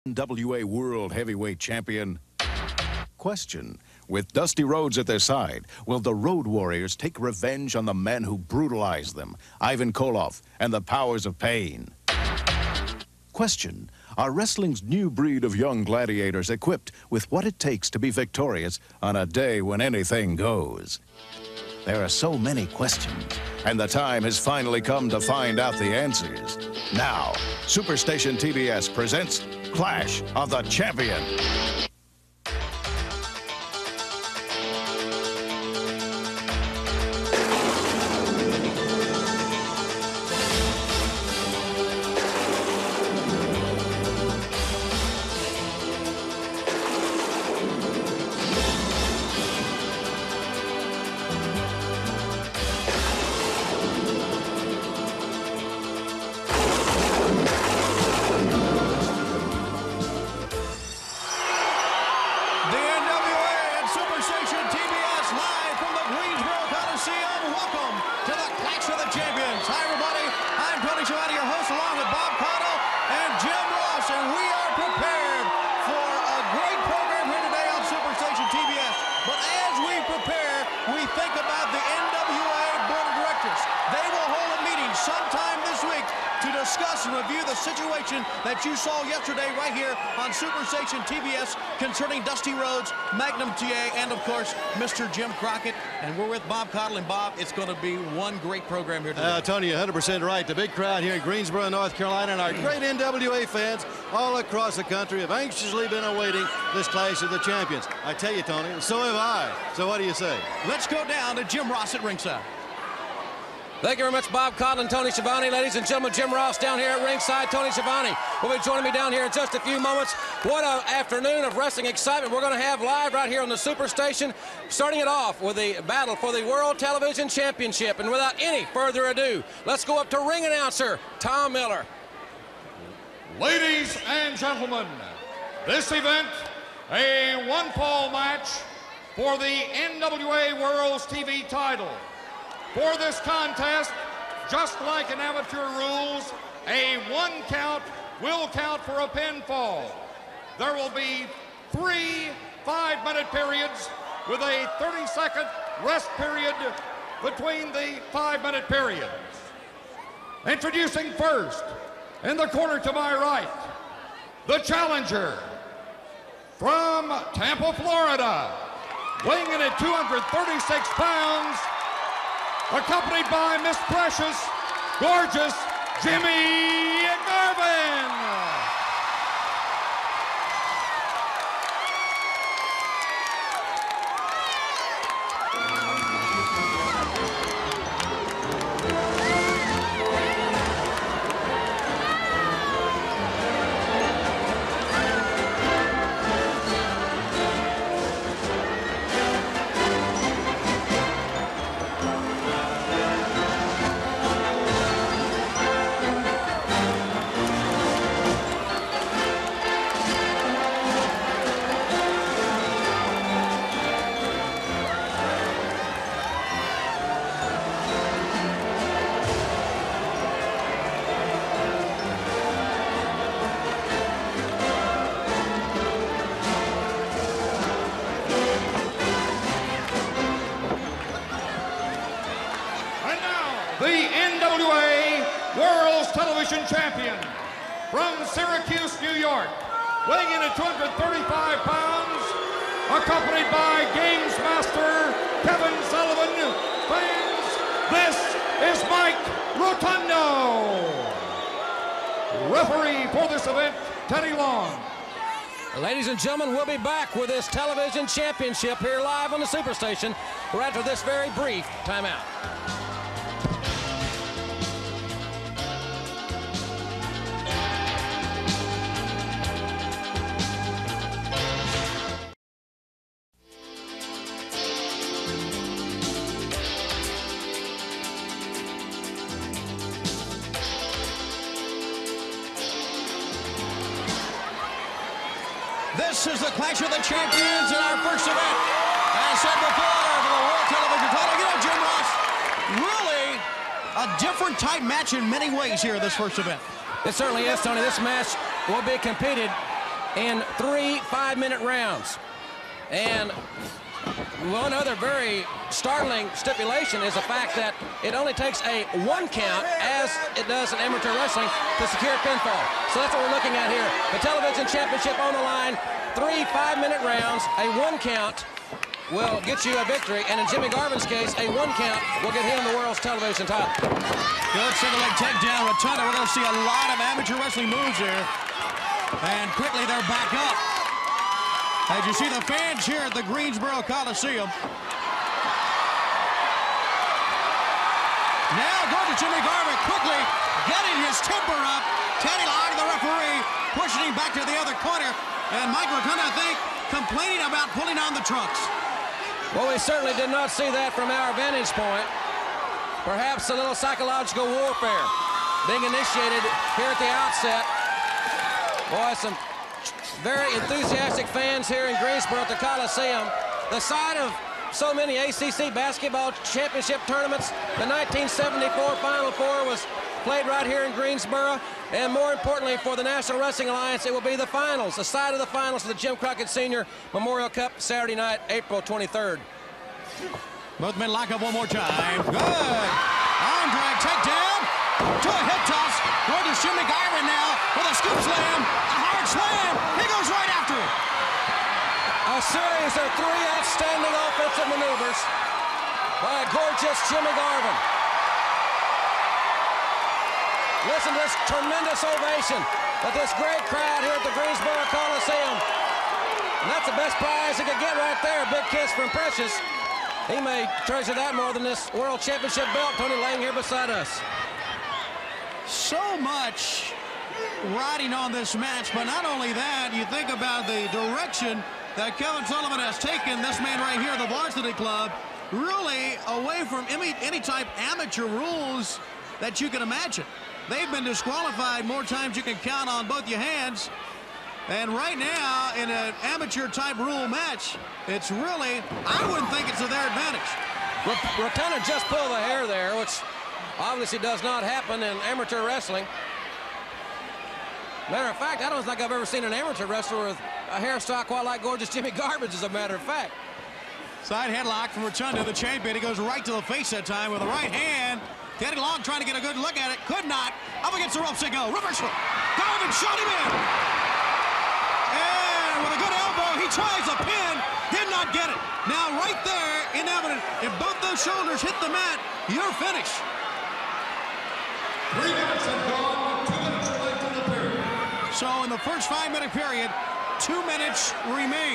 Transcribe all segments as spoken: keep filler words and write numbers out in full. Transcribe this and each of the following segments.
N W A World Heavyweight Champion. Question: with Dusty Rhodes at their side, will the Road Warriors take revenge on the men who brutalized them, Ivan Koloff and the Powers of Pain? Question: are wrestling's new breed of young gladiators equipped with what it takes to be victorious on a day when anything goes? There are so many questions, and the time has finally come to find out the answers. Now, Superstation T B S presents Clash of the Champion. Discuss and review the situation that you saw yesterday right here on Superstation T V S concerning Dusty Rhodes, Magnum T A, and of course, Mister Jim Crockett. And we're with Bob Caudle. And Bob, it's going to be one great program here today. Uh, Tony, you're one hundred percent right. The big crowd here in Greensboro, North Carolina, and our great N W A fans all across the country have anxiously been awaiting this Clash of the Champions. I tell you, Tony, so have I. So what do you say? Let's go down to Jim Ross at ringside. Thank you very much, Bob Caudle and Tony Schiavone. Ladies and gentlemen, Jim Ross down here at ringside. Tony Schiavone will be joining me down here in just a few moments. What an afternoon of wrestling excitement we're going to have live right here on the Superstation. Starting it off with the battle for the World Television Championship. And without any further ado, let's go up to ring announcer Tom Miller. Ladies and gentlemen, this event, a one-fall match for the N W A World's T V title. For this contest, just like in amateur rules, a one count will count for a pinfall. There will be three five-minute periods with a thirty-second rest period between the five-minute periods. Introducing first, in the corner to my right, the challenger from Tampa, Florida, weighing in at two hundred thirty-six pounds, accompanied by Miss Precious, gorgeous Jimmy Garvin. The N W A World's Television Champion from Syracuse, New York, weighing in at two hundred thirty-five pounds, accompanied by Games Master Kevin Sullivan. Fans, this is Mike Rotunda. Referee for this event, Teddy Long. Ladies and gentlemen, we'll be back with this television championship here live on the Superstation right after this very brief timeout. This is the Clash of the Champions in our first event. As said before, for the World Television title. You know, Jim Ross, really a different type match in many ways here in this first event. It certainly is, Tony. This match will be competed in three five-minute rounds. And one other very startling stipulation is the fact that it only takes a one count, as it does in amateur wrestling, to secure pinfall. So that's what we're looking at here. The television championship on the line, three five-minute rounds, a one count will get you a victory, and in Jimmy Garvin's case, a one count will get him the world's television title. Good single leg takedown, Rotunda. We're going to see a lot of amateur wrestling moves here. And quickly they're back up. As you see the fans here at the Greensboro Coliseum. Now going to Jimmy Garvin, quickly getting his temper up. Teddy Long, the referee, pushing him back to the other corner. And Mike Rotunda, I think, complaining about pulling on the trunks. Well, we certainly did not see that from our vantage point. Perhaps a little psychological warfare being initiated here at the outset. Boy, some very enthusiastic fans here in Greensboro at the Coliseum. The site of so many A C C basketball championship tournaments. The nineteen seventy-four Final Four was played right here in Greensboro. And more importantly, for the National Wrestling Alliance, it will be the finals, the site of the finals of the Jim Crockett Senior Memorial Cup, Saturday night, April twenty-third. Both men lock up one more time. Good. Arm drag, takedown. To a hip toss. Gorgeous Jimmy Garvin now with a scoop slam. A hard slam. He goes right after it. A series of three outstanding offensive maneuvers by gorgeous Jimmy Garvin. Listen to this tremendous ovation of this great crowd here at the Greensboro Coliseum. And that's the best prize he could get right there. A big kiss from Precious. He may treasure that more than this World Championship belt, Tony, laying here beside us. So much riding on this match, but not only that, you think about the direction that Kevin Sullivan has taken this man right here, the Varsity Club, really away from any, any type amateur rules that you can imagine. They've been disqualified more times you can count on both your hands. And right now, in an amateur-type rule match, it's really, I wouldn't think it's to their advantage. Rotunda just pulled the hair there, which obviously does not happen in amateur wrestling. Matter of fact, I don't think I've ever seen an amateur wrestler with a hairstyle quite like gorgeous Jimmy Garvin's, as a matter of fact. Side headlock from Rotunda, the champion. He goes right to the face that time with the right hand. Teddy Long trying to get a good look at it. Could not. Up against the ropes they go. Reversal. Garvin shot him in. And with a good elbow, he tries a pin. Did not get it. Now right there, in evidence, if both those shoulders hit the mat, you're finished. Three minutes have gone, two minutes relate to the period. So in the first five-minute period, two minutes remain.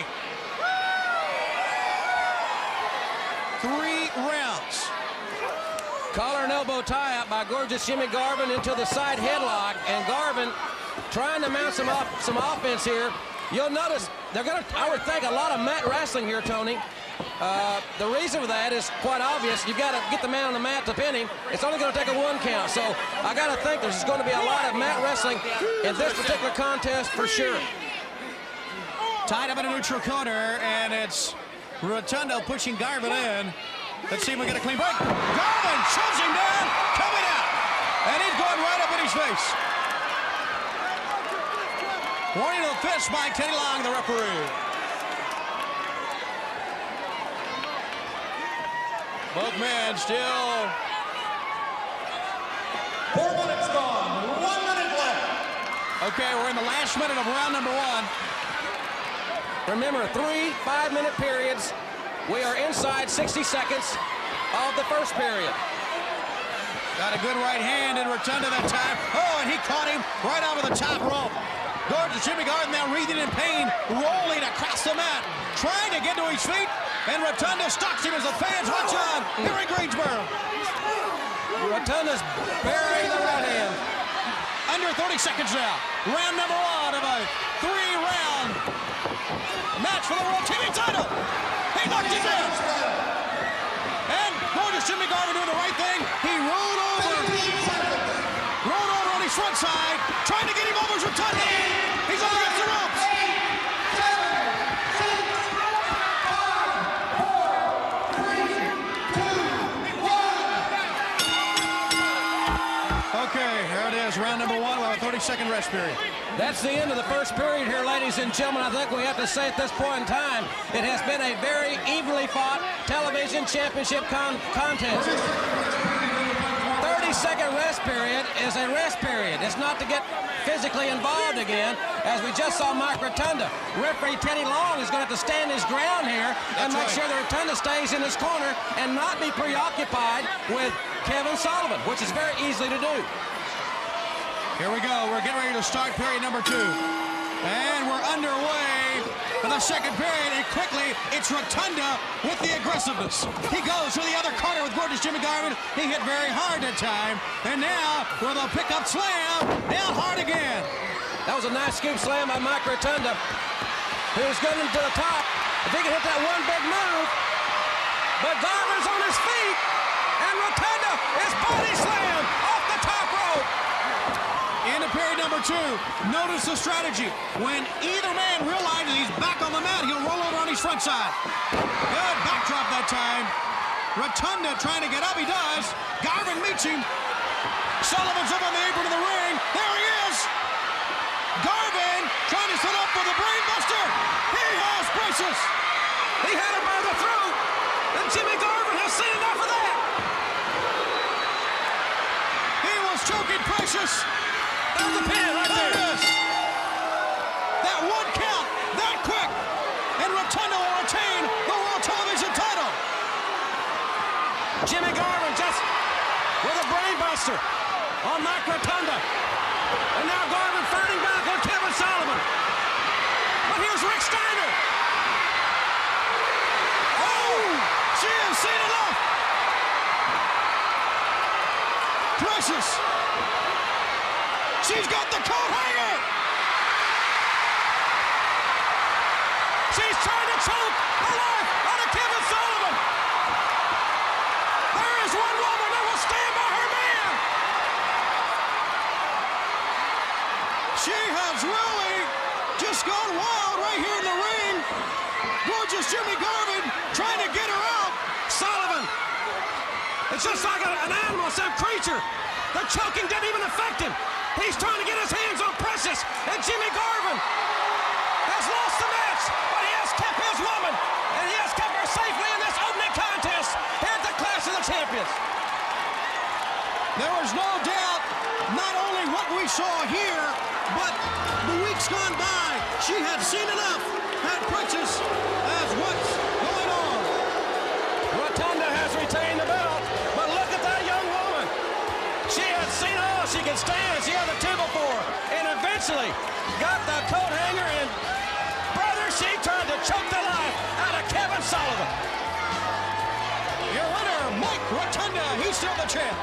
Three rounds. Collar and elbow tie-up by gorgeous Jimmy Garvin into the side headlock, and Garvin trying to mount some off, some offense here. You'll notice they're going to, I would think, a lot of mat wrestling here, Tony. Uh, the reason for that is quite obvious. You've got to get the man on the mat to pin him. It's only going to take a one count, so I got to think there's going to be a lot of mat wrestling in this particular contest for sure. Tied up in a neutral corner, and it's Rotunda pushing Garvin in. Let's see if we get a clean break. Garvin shoves him down, coming out, and he's going right up in his face. Warning of the fist by Teddy Long, the referee. Both men still. Four minutes gone, one minute left. Okay, we're in the last minute of round number one. Remember, three five-minute periods. We are inside sixty seconds of the first period. Got a good right hand in Rotunda that time. Oh, and he caught him right over the top rope. Gorgeous Jimmy Garvin now wreathing in pain, rolling across the mat, trying to get to his feet, and Rotunda stalks him as the fans watch on here in Greensboro. Rotunda's burying the right hand. Under thirty seconds now. Round number one of a three-round match for the World T V title. He knocked him down. And gorgeous Jimmy Garvin doing the right thing. He rolled over. Rolled over on his front side, trying to get him over Rotunda. He's up against the ropes. Okay, there it is, round number one. We'll have thirty thirty-second rest period. That's the end of the first period here, ladies and gentlemen. I think we have to say at this point in time, it has been a very evenly fought television championship con contest. thirty-second rest period is a rest period. It's not to get physically involved again, as we just saw Mike Rotunda. Referee Teddy Long is going to have to stand his ground here and That's make right. sure that Rotunda stays in his corner and not be preoccupied with Kevin Sullivan, which is very easy to do. Here we go. We're getting ready to start period number two. And we're underway for the second period. And quickly, it's Rotunda with the aggressiveness. He goes to the other corner with gorgeous Jimmy Garvin. He hit very hard that time. And now, with a pickup slam, down hard again. That was a nice scoop slam by Mike Rotunda, who's going to the top. If he can hit that one big move. But Garvin's on his feet. And Rotunda is body slam off the top rope. Into period number two. Notice the strategy. When either man realizes he's back on the mat, he'll roll over on his front side. Good backdrop that time. Rotunda trying to get up. He does. Garvin meets him. Sullivan's up on the apron of the ring. There he is. Garvin trying to set up for the brain buster. He has braces. He had him by the throat. And Jimmy Garvin has seen enough of that. He was choking Precious. There's the pin right There there. it is. That one count, that quick. And Rotunda will retain the World Television title. Jimmy Garvin just with a brain buster on Mike Rotunda. And now Garvin fighting back on Kevin Sullivan. But here's Rick Steiner. Oh, she has seen enough. Precious. She's got the coat hanger. She's trying to choke the life out of Kevin Sullivan. There is one woman that will stand by her man. She has really just gone wild right here in the ring. Gorgeous Jimmy Garvin trying to get her out. Sullivan. It's just like a, an animal, some creature. The choking didn't even affect him. He's trying to get his hands on Precious, and Jimmy Garvin has lost the match, but he has kept his woman, and he has kept her safely in this opening contest here at the Clash of the Champions. There was no doubt not only what we saw here, but the weeks gone by, she had seen enough, had Precious as what's going on. Rotunda has retained the belt, but look at that young woman. She had seen all she could stand. She had the two before, and eventually got the coat hanger, and brother, she tried to choke the life out of Kevin Sullivan. Your winner, Mike Rotunda. He's still the champ.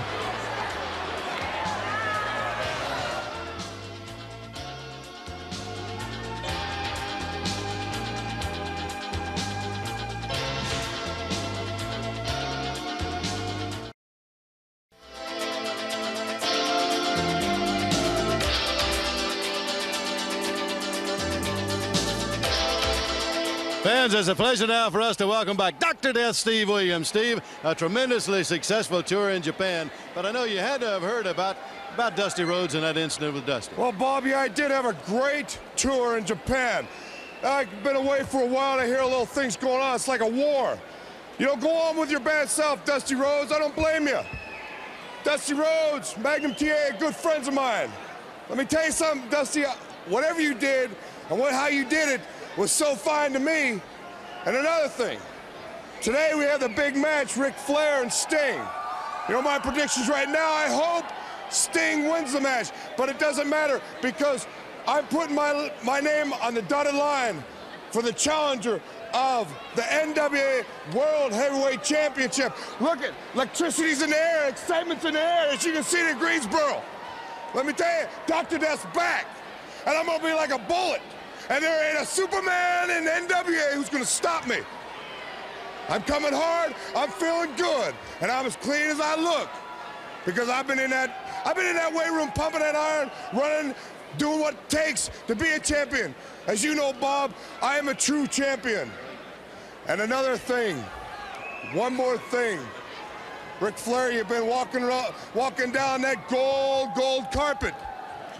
Fans, it's a pleasure now for us to welcome back Doctor Death Steve Williams. Steve, a tremendously successful tour in Japan, but I know you had to have heard about, about Dusty Rhodes and that incident with Dusty. Well, Bobby, I did have a great tour in Japan. I've been away for a while, and I hear little things going on. It's like a war. You know, go on with your bad self, Dusty Rhodes. I don't blame you. Dusty Rhodes, Magnum T A, good friends of mine. Let me tell you something, Dusty. Whatever you did and what, how you did it was so fine to me. And another thing, today we have the big match, Ric Flair and Sting. You know my predictions right now, I hope Sting wins the match, but it doesn't matter because I'm putting my, my name on the dotted line for the challenger of the N W A World Heavyweight Championship. Look at electricity's in the air, excitement's in the air, as you can see it in Greensboro. Let me tell you, Doctor Death's back, and I'm gonna be like a bullet. And there ain't a Superman in N W A who's gonna stop me. I'm coming hard, I'm feeling good, and I'm as clean as I look. Because I've been in that, I've been in that weight room pumping that iron, running, doing what it takes to be a champion. As you know, Bob, I am a true champion. And another thing, one more thing. Ric Flair, you've been walking, walking down that gold, gold carpet.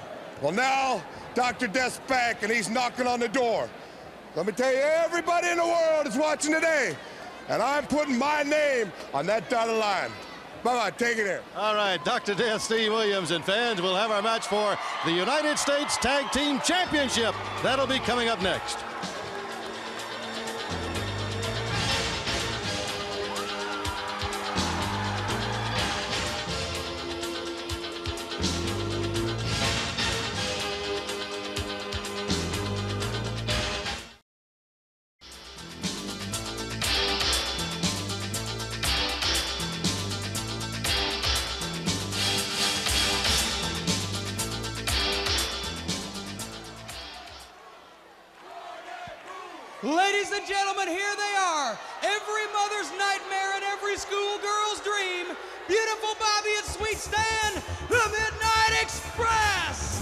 Well, now, Doctor Death's back, and he's knocking on the door. Let me tell you, everybody in the world is watching today, and I'm putting my name on that dotted line. Bye-bye, take it there. All right, Doctor Death, Steve Williams, and fans, we'll have our match for the United States Tag Team Championship. That'll be coming up next. Ladies and gentlemen, here they are. Every mother's nightmare and every schoolgirl's dream. Beautiful Bobby and Sweet Stan, the Midnight Express.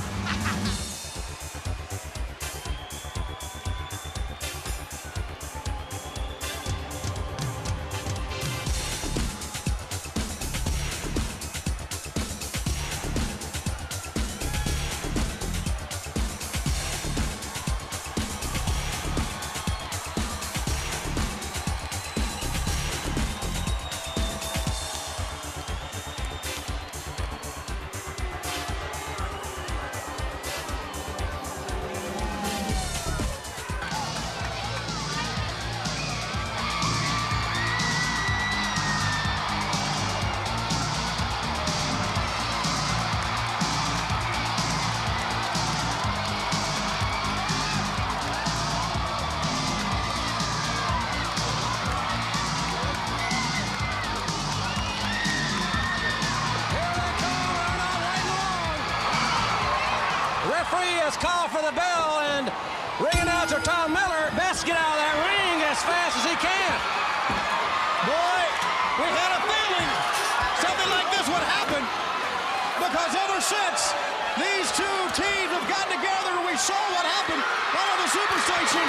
Call for the bell, and ring announcer Tom Miller best get out of that ring as fast as he can. Boy, we had a feeling something like this would happen, because ever since these two teams have gotten together and we saw what happened out of the Superstation,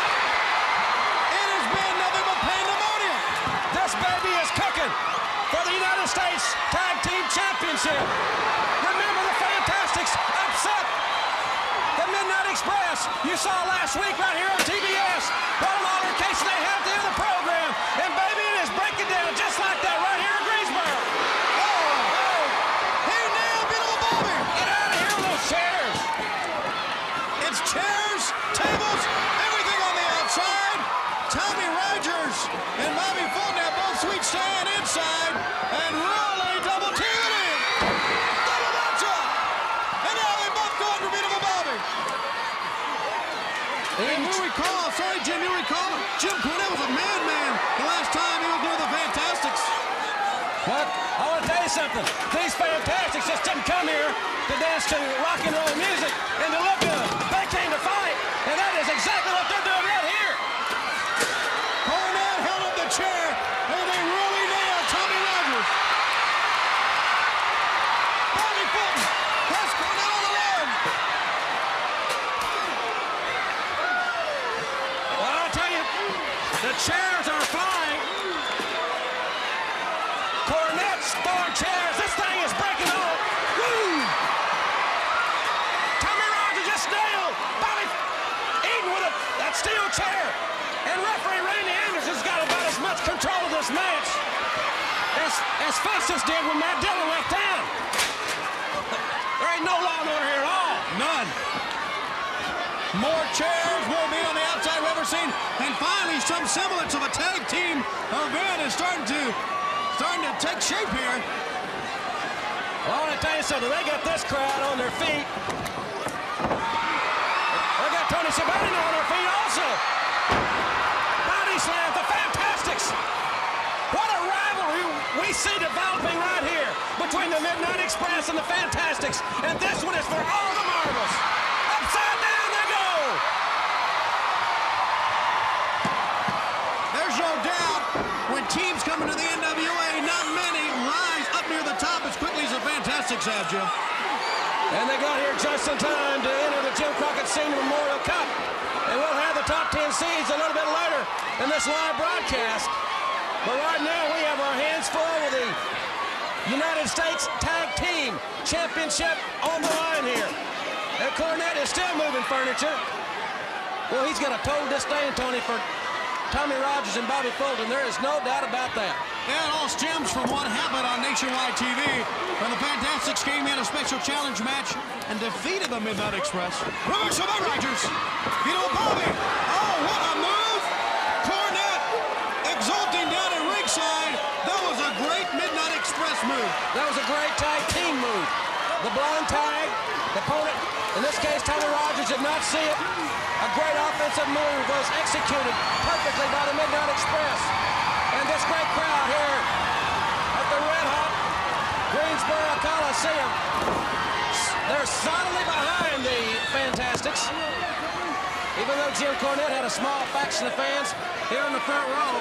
it has been nothing but pandemonium. This baby is cooking for the United States Tag Team Championship. Remember, the Fantastics upset the Midnight Express. You saw last week right here on T V S. What an altercation they had at the end of the program. And baby, it is breaking down just like that right here in Greensboro. Oh, oh. He nailed Beautiful Bobby. Get out of here with those chairs. It's chairs, tables, everything on the outside. Tommy Rogers and Bobby Fulton have both Sweet Stan inside and really double team it in. Double match up. And now they both go for Beautiful Bobby. And you recall, sorry Jim, you recall, Jim Cornette was a madman the last time he was near the Fantastics. But I want to tell you something. These Fantastics just didn't come here to dance to rock and roll music and to look good. They came to fight, and that is exactly what they're doing right here. Cornette held up the chair, and they really nailed Tommy Rogers. Bobby Fulton has Cornette on the run. Well, I'll tell you, the chairs are flying. Cornette's throwing chairs. This thing is breaking off. Woo! Tommy Rogers just nailed Bobby Eaton with a, that steel chair. And referee Randy Anderson's got about as much control of this match as, as Festus did when Matt Dillon left town. There ain't no law and order here at all. None. More chairs will be on the outside we've ever seen. And finally, some semblance of a tag team event is starting to starting to take shape here. Well, I want to tell you something. They got this crowd on their feet. They got Tony Schiavone on their feet also. Body slam, the Fantastics. What a rivalry we see developing right here between the Midnight Express and the Fantastics. And this one is for all the marbles. Upside down they go. There's no doubt when teams come into the N W A, not many rise up near the top as quickly as the Fantastics have, Jim. And they got here just in time to enter the Jim Crockett Senior Memorial Cup. And we'll have the top ten seeds a little bit later in this live broadcast. But right now we have our hands full with the United States Tag Team Championship on the line here. And Cornette is still moving furniture. Well, he's got a total disdain, Tony, for Tommy Rogers and Bobby Fulton. There is no doubt about that. Yeah, it all stems from what happened on Nationwide T V when the Fantastics came in a special challenge match and defeated the Midnight Express. Reversal by Rogers. You know, Bobby. Oh, what a move. Cornette exulting down at ringside. That was a great Midnight Express move. That was a great tag team move. The blind tag, the opponent, in this case, Tommy Rogers did not see it. A great offensive move was executed perfectly by the Midnight Express. And this great crowd here at the Red Hot Greensboro Coliseum, they're solidly behind the Fantastics. Even though Jim Cornette had a small faction of fans here in the front row.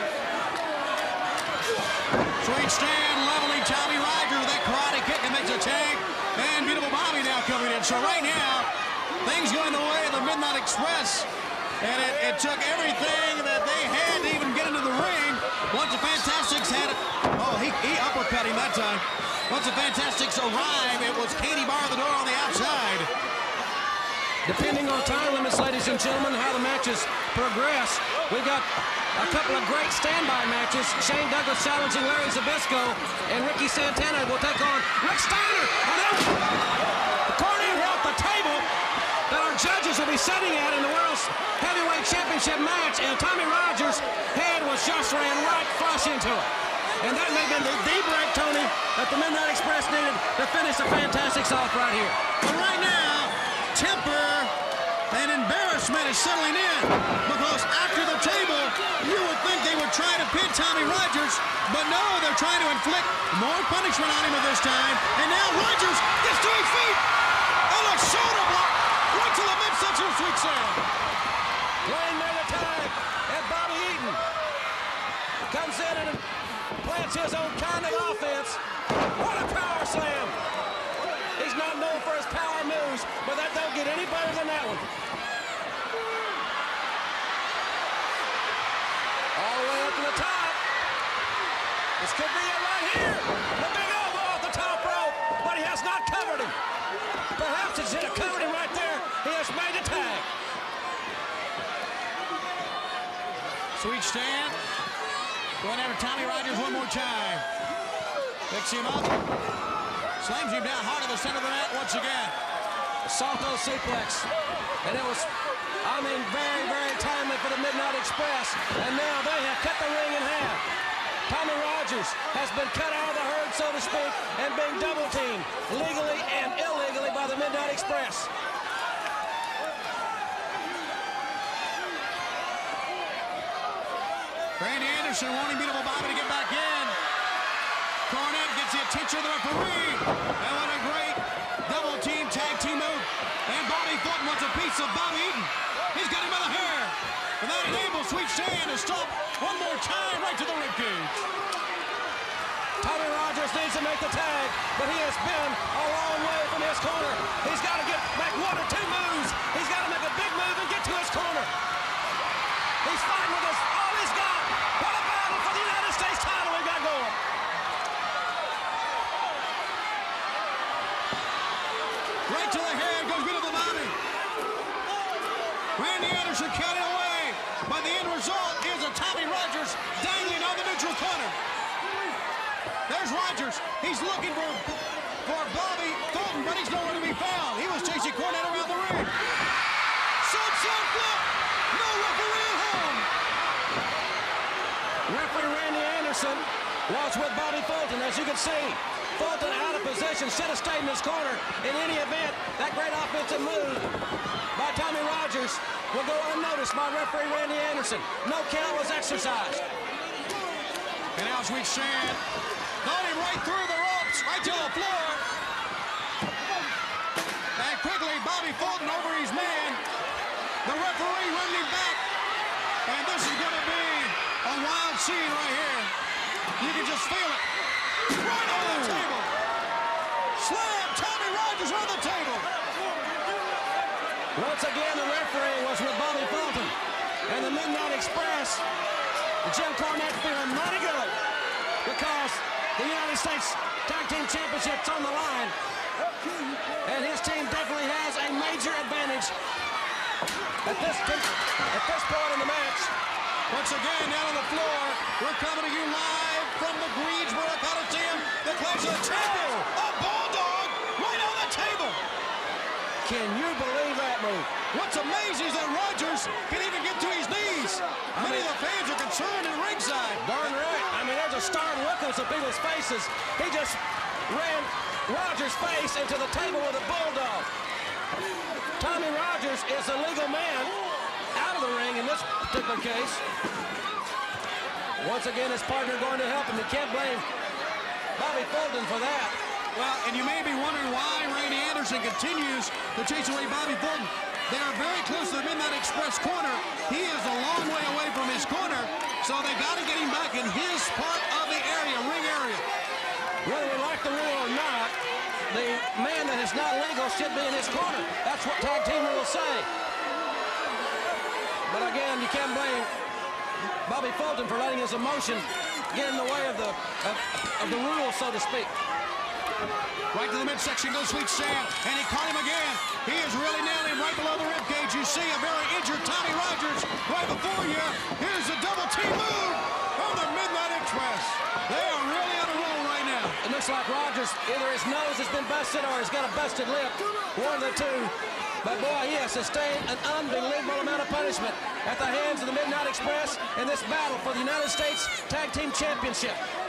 Sweet stand leveling Tommy Rogers with that karate kick and makes a tag. And beautiful Bobby now coming in. So right now, things going the way of the Midnight Express. And it, it took everything that they had to even get into the ring. Once the Fantastics had it. Oh, he, he uppercut him that time. Once the Fantastics arrived, it was Katie bar the door on the outside. Depending on time limits, ladies and gentlemen, how the matches progress, we've got a couple of great standby matches. Shane Douglas challenging Larry Zbyszko, and Ricky Santana will take on Rick Steiner. According to the table that our judges will be sitting at in the World's Heavyweight Championship match, and Tommy Rogers' head was just ran right flush into it. And that may have been the, the break, Tony, that the Midnight Express needed to finish the Fantastics off right here. But right now, temper and embarrassment is settling in, because after the table, you would think they would try to pin Tommy Rogers, but no, they're trying to inflict more punishment on him at this time. And now Rogers gets to his feet, and a shoulder block right to the midsection of Sweet Sam. Playing near the tag, and Bobby Eaton comes in and plants his own kind of offense. What a power slam! He's not known for his power moves, but that don't get any better than that one. All the way up to the top. This could be it right here. The big elbow off the top rope, but he has not covered him. Perhaps it's hit a covered him right there. He has made the tag. Sweet stand. Going after Tommy Rogers one more time. Picks him up. Slams him down hard to the center of the mat once again. Salto suplex. And it was, I mean, very, very timely for the Midnight Express. And now they have cut the ring in half. Tommy Rogers has been cut out of the herd, so to speak, and being double teamed legally and illegally by the Midnight Express. Randy Anderson wanting beautiful Bobby to get back in. Cornette gets the attention of the referee. And what a great double team tag team move. And Bobby Fulton wants a piece of Bobby Eaton. He's got him by the hair. And that enables Sweet Stan to stop one more time right to the ribcage. Tommy Rogers needs to make the tag, but he has been a long way from his corner. He's got to get back one or two moves. He's got to make a big move and get to his corner. He's fighting with us all he's got. What a battle for the United States title we've got going. Right to the head goes beautiful Bobby. Randy Anderson counting away, but the end result is a Tommy Rogers dangling on the neutral corner. There's Rogers. He's looking for, for Bobby Fulton, but he's nowhere to be found. He was chasing Cornette around the ring. Sunset flip. No referee at home. Referee Randy Anderson was with Bobby Fulton, as you can see. Fulton out of position, should have stayed in his corner. In any event, that great offensive move by Tommy Rogers will go unnoticed by referee Randy Anderson. No count was exercised. And now Sweet Stan got him right through the ropes, right to the floor. And quickly, Bobby Fulton over his man. The referee running him back. And this is going to be a wild scene right here. You can just feel it. Right on the table. Slam Tommy Rogers on the table. Once again, the referee was with Bobby Fulton. And the Midnight Express, Jim Cornette feeling mighty good because the United States Tag Team Championship's on the line. And his team definitely has a major advantage at this, at this point in the match. Once again, down on the floor, we're coming to you live from the Greensboro Coliseum, the Clash of the Champions. A bulldog right on the table. Can you believe that move? What's amazing is that Rogers can even get to his knees. I Many mean, of the fans are concerned at ringside. Darn right. I mean, there's a startled look on some people's faces. He just ran Rogers' face into the table with a bulldog. Tommy Rogers is a legal man out of the ring in this particular case. Once again, his partner going to help him. You can't blame Bobby Fulton for that. Well, and you may be wondering why Randy Anderson continues to chase away Bobby Fulton. They are very close to the Midnight Express corner. He is a long way away from his corner, so they got to get him back in his part of the area, ring area. Whether we like the rule or not, the man that is not legal should be in his corner. That's what tag team rules say. But again, you can't blame Bobby Fulton for letting his emotion get in the way of the of, of the rules, so to speak. Right to the midsection goes Sweet Stan, and he caught him again. He is really nailing him right below the ribcage. You see a very injured Tommy Rogers right before you. Here's a double team move from the Midnight Express. They are really on a roll right now. It looks like Rogers, either his nose has been busted or he's got a busted lip. One of the two. But boy, he has sustained an unbelievable amount of punishment at the hands of the Midnight Express in this battle for the United States Tag Team Championship.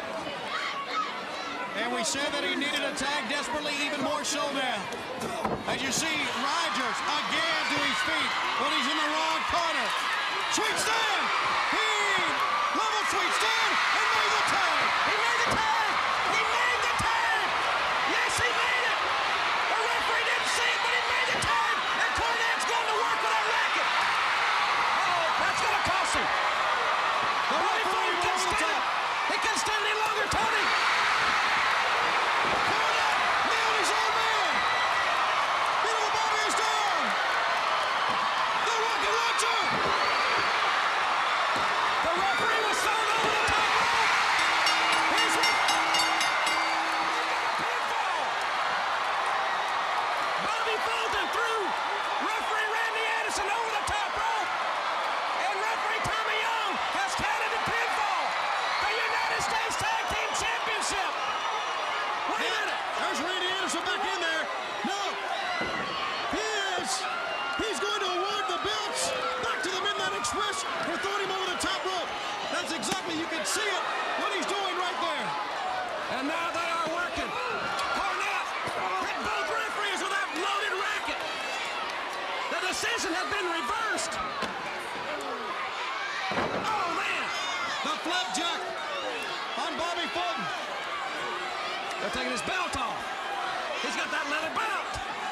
And we said that he needed a tag desperately, even more so now. As you see, Rogers again to his feet, but he's in the wrong corner. Sweet Stan! He leveled Sweet Stan and made the tag! He made the tag! He made the tag! Yes, he made it! The referee didn't see it, but he made the tag! And Cornette's going to work with that racket! Uh-oh, that's going to cost him! The referee can stand stand it! He can stand any longer, Tony! See it, what he's doing right there. And now they are working. Cornette hit both referees with that loaded racket. The decision has been reversed. Oh, man. The flapjack on Bobby Fulton. They're taking his belt off. He's got that leather belt.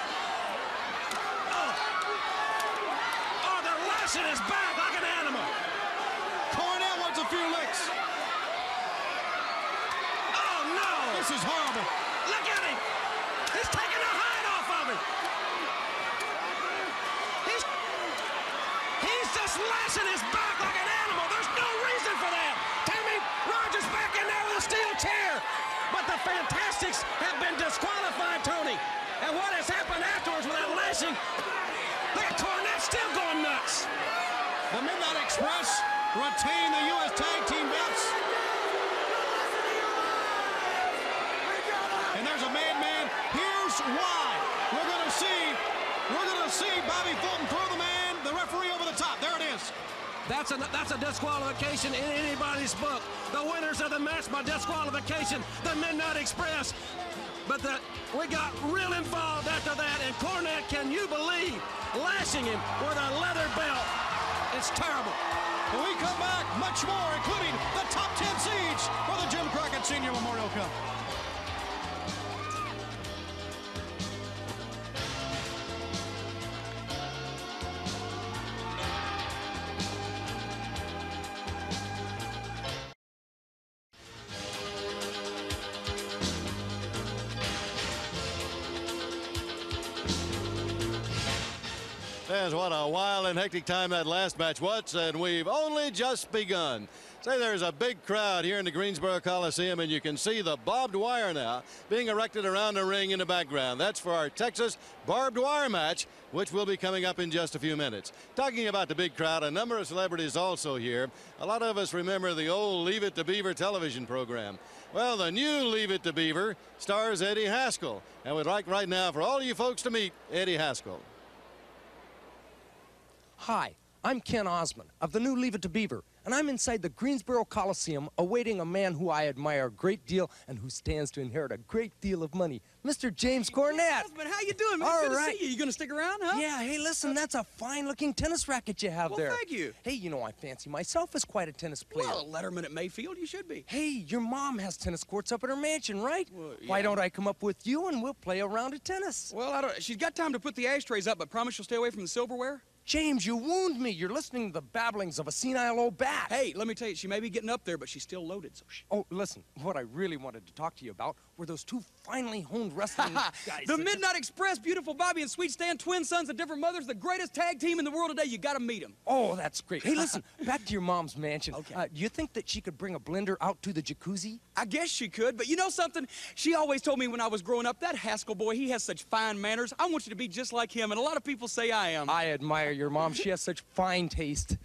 Oh, oh they're lashing his back like an animal. Cornette wants a few licks. This is horrible. Look at him. He's taking the hide off of him. He's, he's just lashing his back like an animal. There's no reason for that. Tommy Rogers back in there with a steel chair. But the Fantastics have been disqualified, Tony. And what has happened afterwards with that lashing, look at Cornette still going nuts. The Midnight Express retain the U S Tag Team belts. And there's a madman. Here's why. We're going to see, we're going to see Bobby Fulton throw the man, the referee over the top. There it is. That's a, that's a disqualification in anybody's book. The winners of the match by disqualification, the Midnight Express. But the, we got real involved after that. And Cornette, can you believe, lashing him with a leather belt? It's terrible. When we come back, much more, including the top ten seeds for the Jim Crockett Senior Memorial Cup. fans, what a wild and hectic time that last match was, and we've only just begun. Say, there's a big crowd here in the Greensboro Coliseum, and you can see the barbed wire now being erected around the ring in the background. That's for our Texas barbed wire match, which will be coming up in just a few minutes. Talking about the big crowd, a number of celebrities also here. A lot of us remember the old Leave It to Beaver television program. Well, the new Leave It to Beaver stars Eddie Haskell, and we'd like right now for all of you folks to meet Eddie Haskell. Hi, I'm Ken Osmond of the new Leave It to Beaver, and I'm inside the Greensboro Coliseum awaiting a man who I admire a great deal and who stands to inherit a great deal of money, Mister James Cornette. Husband, how you doing, man? All Good right. to see you. You gonna stick around, huh? Yeah, hey, listen, that's a fine-looking tennis racket you have well, there. thank you. Hey, you know, I fancy myself as quite a tennis player. Well, Letterman at Mayfield, you should be. Hey, your mom has tennis courts up at her mansion, right? Well, yeah. Why don't I come up with you and we'll play a round of tennis? Well, I don't. She's got time to put the ashtrays up, but promise you'll stay away from the silverware. James, you wound me. You're listening to the babblings of a senile old bat. Hey, let me tell you, she may be getting up there, but she's still loaded. So she... Oh, listen, what I really wanted to talk to you about were those two finely honed wrestling guys. The Midnight Express, beautiful Bobby and Sweet Stan, twin sons of different mothers, the greatest tag team in the world today. You gotta meet them. Oh, that's great. Hey, listen, back to your mom's mansion. Okay. Uh, do you think that she could bring a blender out to the jacuzzi? I guess she could, but you know something? She always told me when I was growing up, that Haskell boy, he has such fine manners. I want you to be just like him, and a lot of people say I am. I admire your mom. She has such fine taste.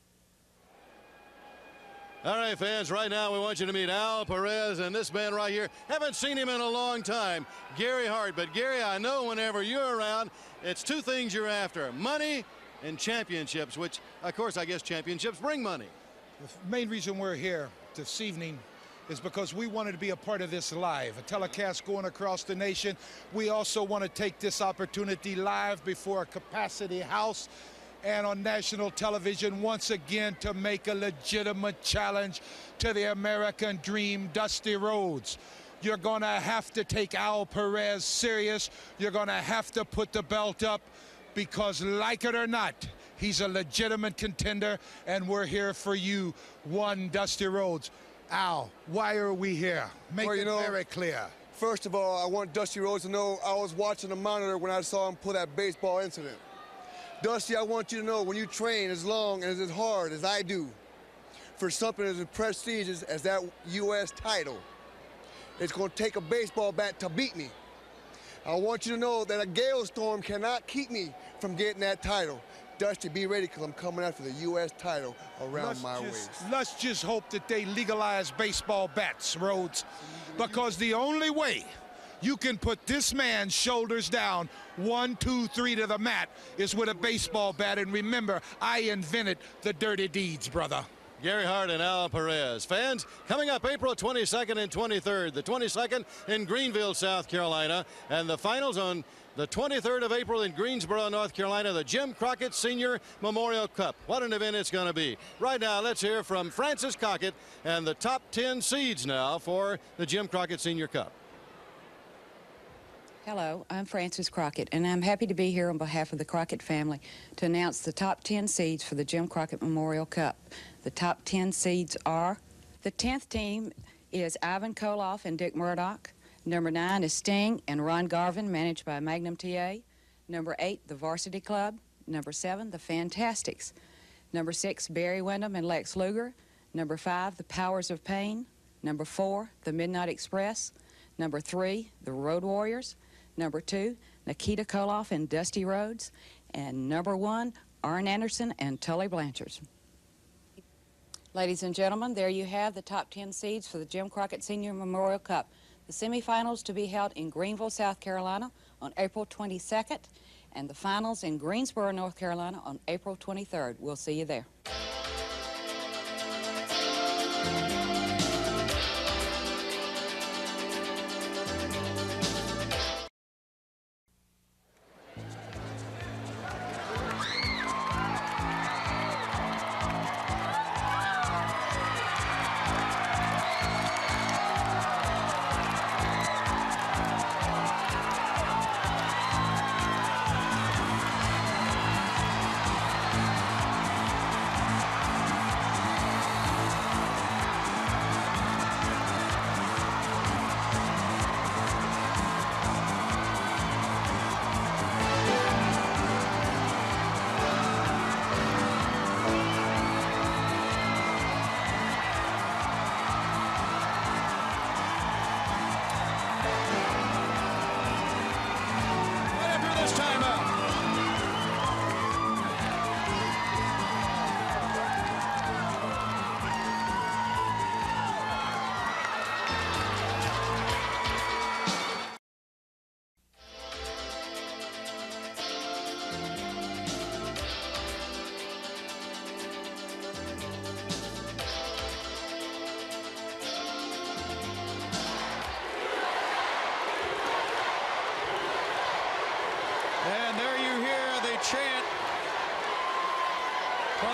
All right, fans, right now we want you to meet Al Perez and this man right here. Haven't seen him in a long time, Gary Hart. But, Gary, I know whenever you're around, it's two things you're after, money and championships, which, of course, I guess championships bring money. The main reason we're here this evening is because we wanted to be a part of this live, a telecast going across the nation. We also want to take this opportunity live before a capacity house and on national television once again to make a legitimate challenge to the American dream, Dusty Rhodes. You're going to have to take Al Perez serious. You're going to have to put the belt up because, like it or not, he's a legitimate contender, and we're here for you, one Dusty Rhodes. Al, why are we here? Make well, you it know, very clear. First of all, I want Dusty Rhodes to know I was watching the monitor when I saw him pull that baseball incident. Dusty, I want you to know when you train as long and as hard as I do for something as prestigious as that U S title, it's going to take a baseball bat to beat me. I want you to know that a gale storm cannot keep me from getting that title. Dusty, be ready because I'm coming after the U S title around let's my just, waist. Let's just hope that they legalize baseball bats, Rhodes, because the only way you can put this man's shoulders down one, two, three to the mat is with a baseball bat. And remember, I invented the dirty deeds, brother. Gary Hart and Al Perez. Fans, coming up April twenty-second and twenty-third. The twenty-second in Greenville, South Carolina, and the finals on the twenty-third of April in Greensboro, North Carolina, the Jim Crockett Senior Memorial Cup. What an event it's going to be. Right now, let's hear from Francis Crockett and the top ten seeds now for the Jim Crockett Senior Cup. Hello, I'm Frances Crockett, and I'm happy to be here on behalf of the Crockett family to announce the top ten seeds for the Jim Crockett Memorial Cup. The top ten seeds are, the tenth team is Ivan Koloff and Dick Murdoch. Number nine is Sting and Ron Garvin, managed by Magnum T A. Number eight, the Varsity Club. Number seven, the Fantastics. Number six, Barry Windham and Lex Luger. Number five, the Powers of Pain. Number four, the Midnight Express. Number three, the Road Warriors. Number two, Nikita Koloff and Dusty Rhodes. And number one, Arn Anderson and Tully Blanchard. Ladies and gentlemen, there you have the top ten seeds for the Jim Crockett Senior Memorial Cup. The semifinals to be held in Greenville, South Carolina on April twenty-second, and the finals in Greensboro, North Carolina on April twenty-third. We'll see you there.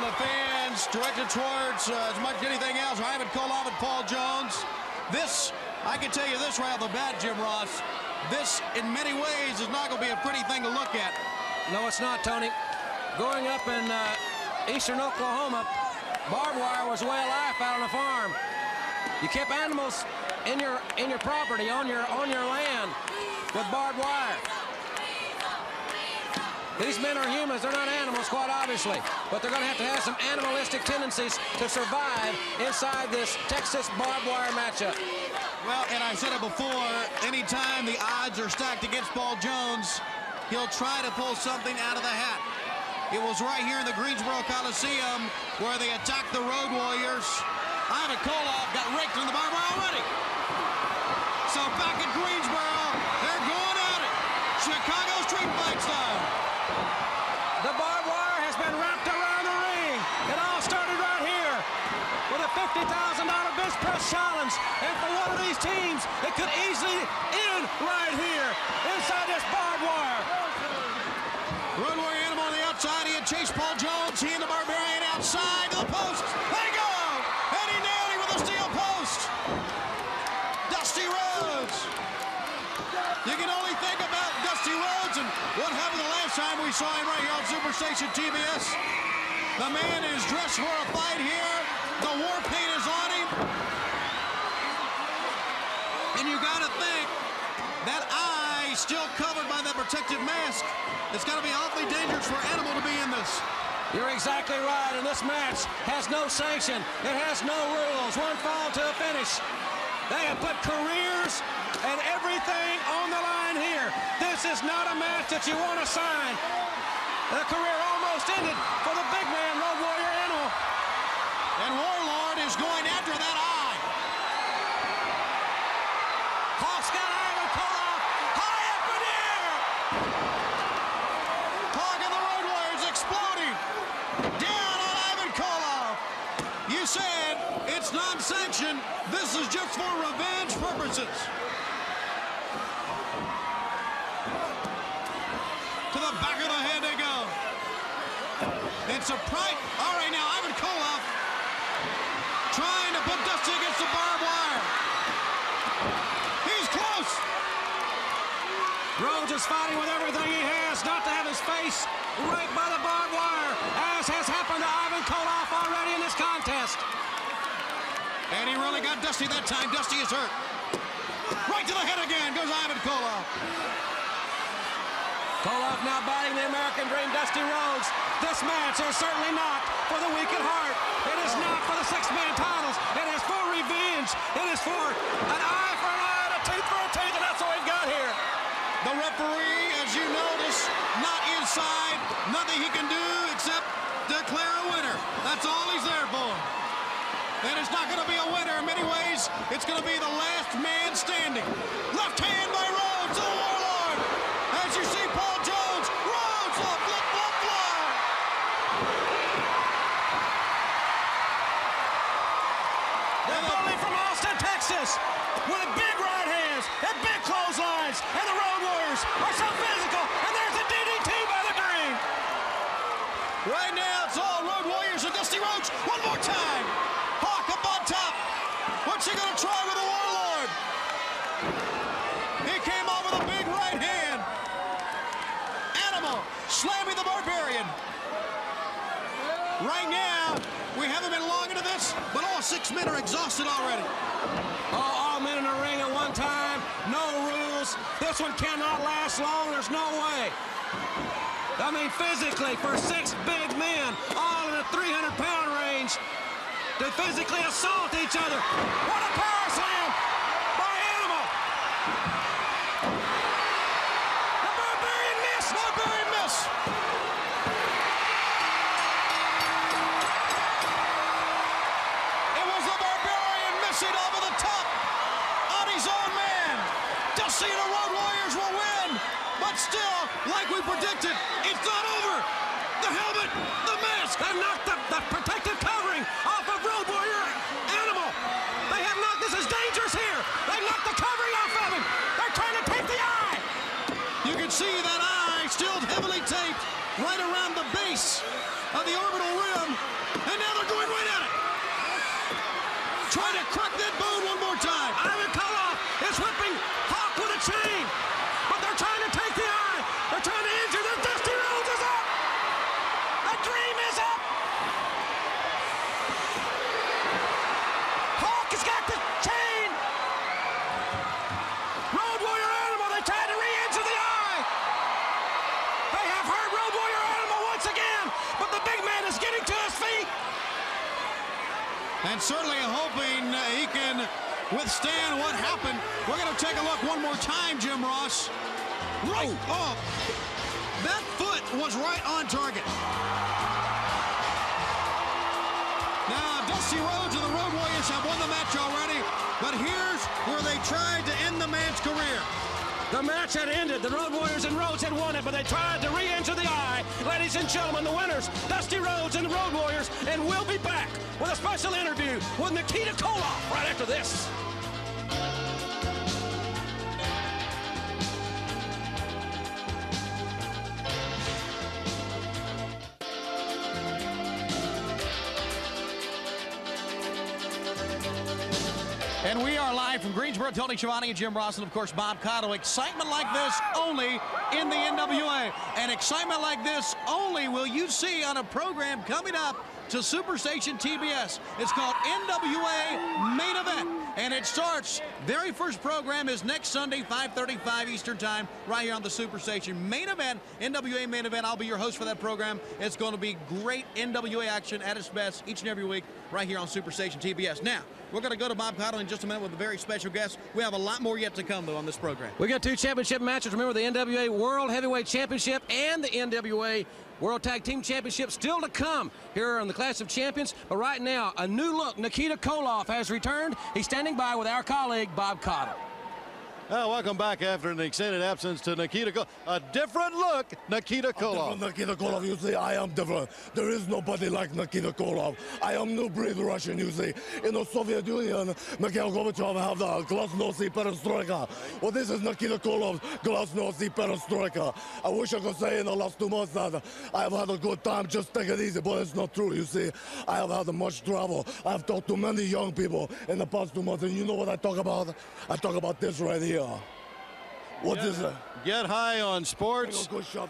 the fans directed towards, uh, as much as anything else, Ivan Koloff and Paul Jones. This, I can tell you this right off the bat, Jim Ross, this, in many ways, is not going to be a pretty thing to look at. No, it's not, Tony. Growing up in uh, eastern Oklahoma, barbed wire was a way of life out on the farm. You kept animals in your in your property, on your on your land, with barbed wire. These men are humans, they're not animals, quite obviously, but they're going to have to have some animalistic tendencies to survive inside this Texas barbed wire matchup. Well, and I said it before, anytime the odds are stacked against Paul Jones, he'll try to pull something out of the hat. It was right here in the Greensboro Coliseum where they attacked the Road Warriors. Ivan Koloff got raked in the barbed wire already. So back at Greensboro, they're going at it. Chicago street fight style. The barbed wire has been wrapped around the ring. It all started right here with a fifty thousand dollar bench press challenge. And for one of these teams, it could easily end right here inside this barbed wire. Road Warrior Animal on the outside. He had chased Paul Jones. He and the Barbarian outside to the post. They go! And he nailed him with a steel post. Dusty Rhodes. You can only think about Dusty Rhodes and what happened the last time we saw him right here on Superstation T V S. The man is dressed for a fight here. The war paint is on him. And you got to think that eye still covered by that protective mask. It's got to be awfully dangerous for an animal to be in this. You're exactly right, and this match has no sanction. It has no rules. One fall to a finish. They have put careers and everything on the line here. This is not a match that you want to sign. The career almost ended for the big man, Road Warrior Animal. And Warlord is going after that eye. Hawk's got Ivan Koloff high up in the air. Hawk and the Road Warriors exploding. Down on Ivan Koloff. You said it's non-sanctioned. This is just for revenge purposes. To the back of the head they go. It's a pride. All right, now Ivan Koloff trying to put Dusty against the barbed wire. He's close. Rhodes is fighting with everything he has not to have his face raped by the barbed wire, as has happened to Ivan Koloff already in this contest. And he really got Dusty that time. Dusty is hurt. Right to the head again goes Ivan Koloff. Koloff now biting the American Dream, Dusty Rhodes. This match is certainly not for the weak at heart. It is not for the six-man titles. It is for revenge. It is for an eye for an eye and a tooth for a tooth, and that's what we've got here. The referee, as you notice, not inside. Nothing he can do except declare a winner. That's all he's there for. And it's not going to be a winner in many ways. It's going to be the last man standing. Left hand by Rhodes, the Warlord. As you see Paul Jones, Rhodes, a flip, flip, flip. The bully from Austin, Texas, with big right hands and big clotheslines. And the Road Warriors are so physical. And there's a D D T by the Dream. Right now, it's all Road Warriors and Dusty Rhodes. One more time. Hawk up on top. What's he going to try with the Warlord? He came on with a big right hand. Animal slamming the Barbarian. Right now, we haven't been long into this, but all six men are exhausted already. Oh, all men in the ring at one time. No rules. This one cannot last long. There's no way. I mean, physically, for six big men, all in the three hundred pound range, to physically assault each other. What a power slam by Animal. The Barbarian missed. Barbarian miss. It was the Barbarian missing over the top on his own man. Dusty and the Road Warriors will win, but still, like we predicted, it's not over. The helmet, the mask, They knocked the, the protective covering off of Road Warrior Animal. They have knocked. This is dangerous here. trying to crack that bone one more time. Ivan Koloff is whipping Hawk with a chain, but they're trying to take the eye. They're trying to injure this. Dusty Rhodes is up. The dream is up. Hawk has got the chain. Road Warrior Animal, they tried to re-injure the eye. They have hurt Road Warrior Animal once again, but the big man is getting to his feet. And certainly hoping uh, he can withstand what happened. We're going to take a look one more time, Jim Ross. Right. Oh, that foot was right on target. Now, Dusty Rhodes and the Road Warriors have won the match already, but here's where they tried to end the man's career. The match had ended. The Road Warriors and Rhodes had won it, but they tried to re-injure the eye. Ladies and gentlemen, the winners, Dusty Rhodes and the Road Warriors, and we'll be back with a special interview with Nikita Koloff right after this. And we are live from Greensboro. Tony Schiavone and Jim Ross, and of course Bob Cotto. Excitement like this only in the N W A. And excitement like this only will you see on a program coming up to Superstation T B S. It's called N W A Main Event. And it starts, very first program is next Sunday, five thirty-five Eastern Time, right here on the Superstation. Main Event, N W A Main Event. I'll be your host for that program. It's going to be great N W A action at its best each and every week right here on Superstation T B S. Now, we're going to go to Bob Cotto in just a minute with a very special guest. We have a lot more yet to come, though, on this program. We got two championship matches. Remember, the N W A World Heavyweight Championship and the N W A World Tag Team Championship still to come here on the Clash of Champions. But right now, a new look. Nikita Koloff has returned. He's standing by with our colleague, Bob Cotto. Uh, welcome back after an extended absence to Nikita Koloff. A different look, Nikita Koloff. Nikita Koloff, you see, I am different. There is nobody like Nikita Koloff. I am new breed Russian, you see. In the Soviet Union, Mikhail Gorbachev have the glasnost perestroika. Well, this is Nikita Koloff, glasnost perestroika. I wish I could say in the last two months that I have had a good time, just take it easy, but it's not true, you see. I have had much travel. I have talked to many young people in the past two months, and you know what I talk about? I talk about this right here. What get, is it? Get high on sports,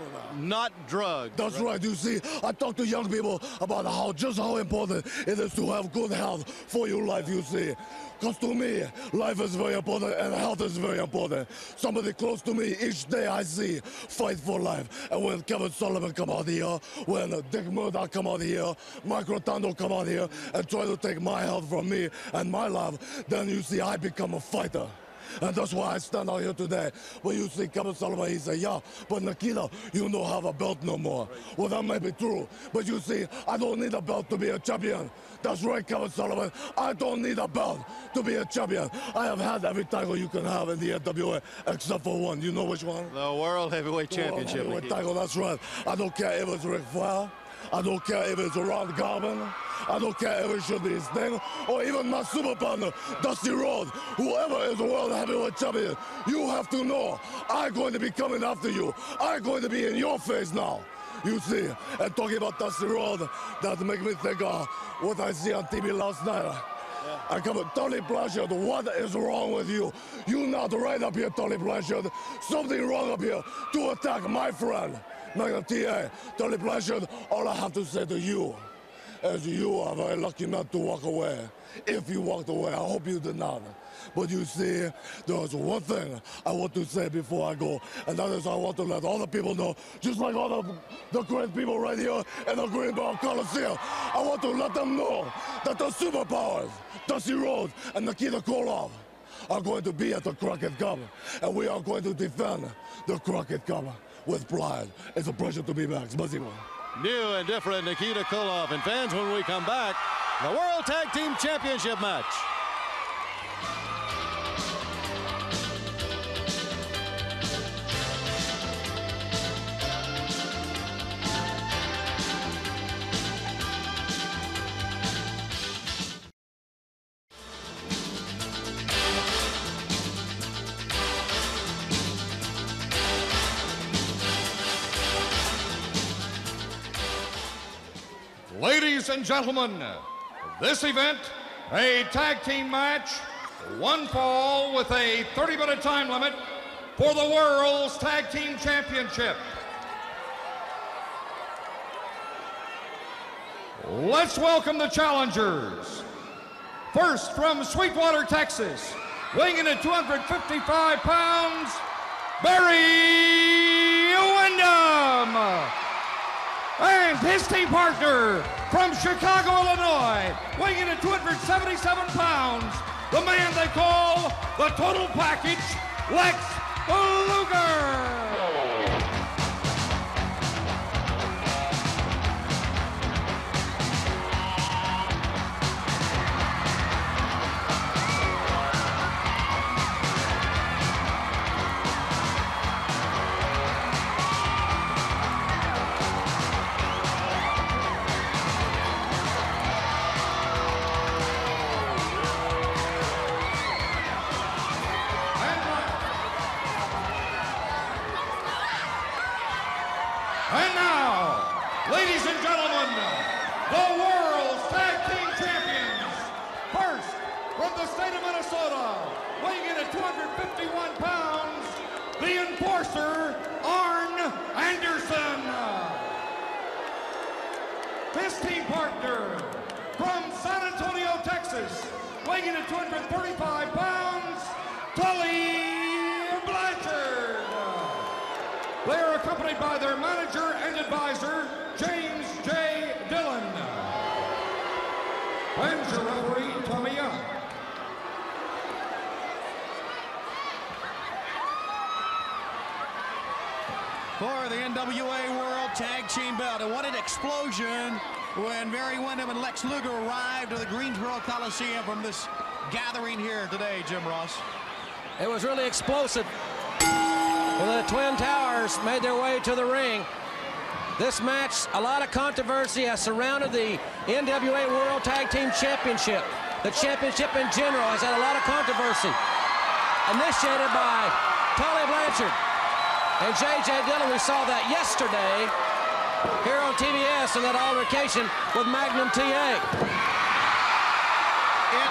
not drugs. That's right. You see, I talk to young people about how just how important it is to have good health for your life, you see. Because to me, life is very important and health is very important. Somebody close to me, each day I see fight for life. And when Kevin Sullivan come out here, when Dick Murdoch come out here, Mike Rotunda come out here and try to take my health from me and my life, then you see I become a fighter. And that's why I stand out here today. When you see Kevin Sullivan, he say, yeah, but Nikita, you don't have a belt no more. Well, that may be true. But you see, I don't need a belt to be a champion. That's right, Kevin Sullivan. I don't need a belt to be a champion. I have had every title you can have in the N W A, except for one. You know which one? The World Heavyweight the Championship. World Heavyweight title, that's right. I don't care if it's Ric Flair. I don't care if it's around Garvin. I don't care if it should be Sting or even my super partner, Dusty Rhodes. Whoever is the World Heavyweight Champion, you have to know I'm going to be coming after you. I'm going to be in your face now. You see, and talking about Dusty Rhodes, that make me think of what I see on T V last night. Yeah. I come with Tully Blanchard. What is wrong with you? You not right up here, Tully Blanchard. Something wrong up here to attack my friend. Magnum T A, Tully Blanchard, all I have to say to you is you are very lucky not to walk away. If you walked away, I hope you did not. But you see, there's one thing I want to say before I go, and that is I want to let all the people know, just like all the, the great people right here in the Greensboro Coliseum, I want to let them know that the superpowers, Dusty Rhodes and Nikita Koloff, are going to be at the Crockett Cup, and we are going to defend the Crockett Cup with pride. It's a pleasure to be back. Spasibo. New and different Nikita Koloff. And fans, when we come back, the World Tag Team Championship match. Ladies and gentlemen, this event a tag team match, one fall with a thirty minute time limit for the World's Tag Team Championship. Let's welcome the challengers. First, from Sweetwater, Texas, weighing in at two hundred fifty-five pounds, Barry Windham. And his team partner from Chicago, Illinois, weighing in at two hundred seventy-seven pounds, the man they call the Total Package, Lex Luger. And now, ladies and gentlemen, the World's Tag Team Champions. First, from the state of Minnesota, weighing in at two hundred fifty-one pounds, the Enforcer, Arn Anderson. His team partner, from San Antonio, Texas, weighing in at two hundred thirty-five pounds, Tully Blanchard. They are accompanied by their manager and advisor, James J. Dillon. And your referee, Tommy Young. For the N W A World Tag Team belt. And what an explosion when Barry Windham and Lex Luger arrived to the Greensboro Coliseum from this gathering here today, Jim Ross. It was really explosive. Well, the Twin Towers made their way to the ring. This match, a lot of controversy has surrounded the N W A World Tag Team Championship. The championship in general has had a lot of controversy. Initiated by Tully Blanchard and J J Dillon. We saw that yesterday here on T V S in that altercation with Magnum T A. It,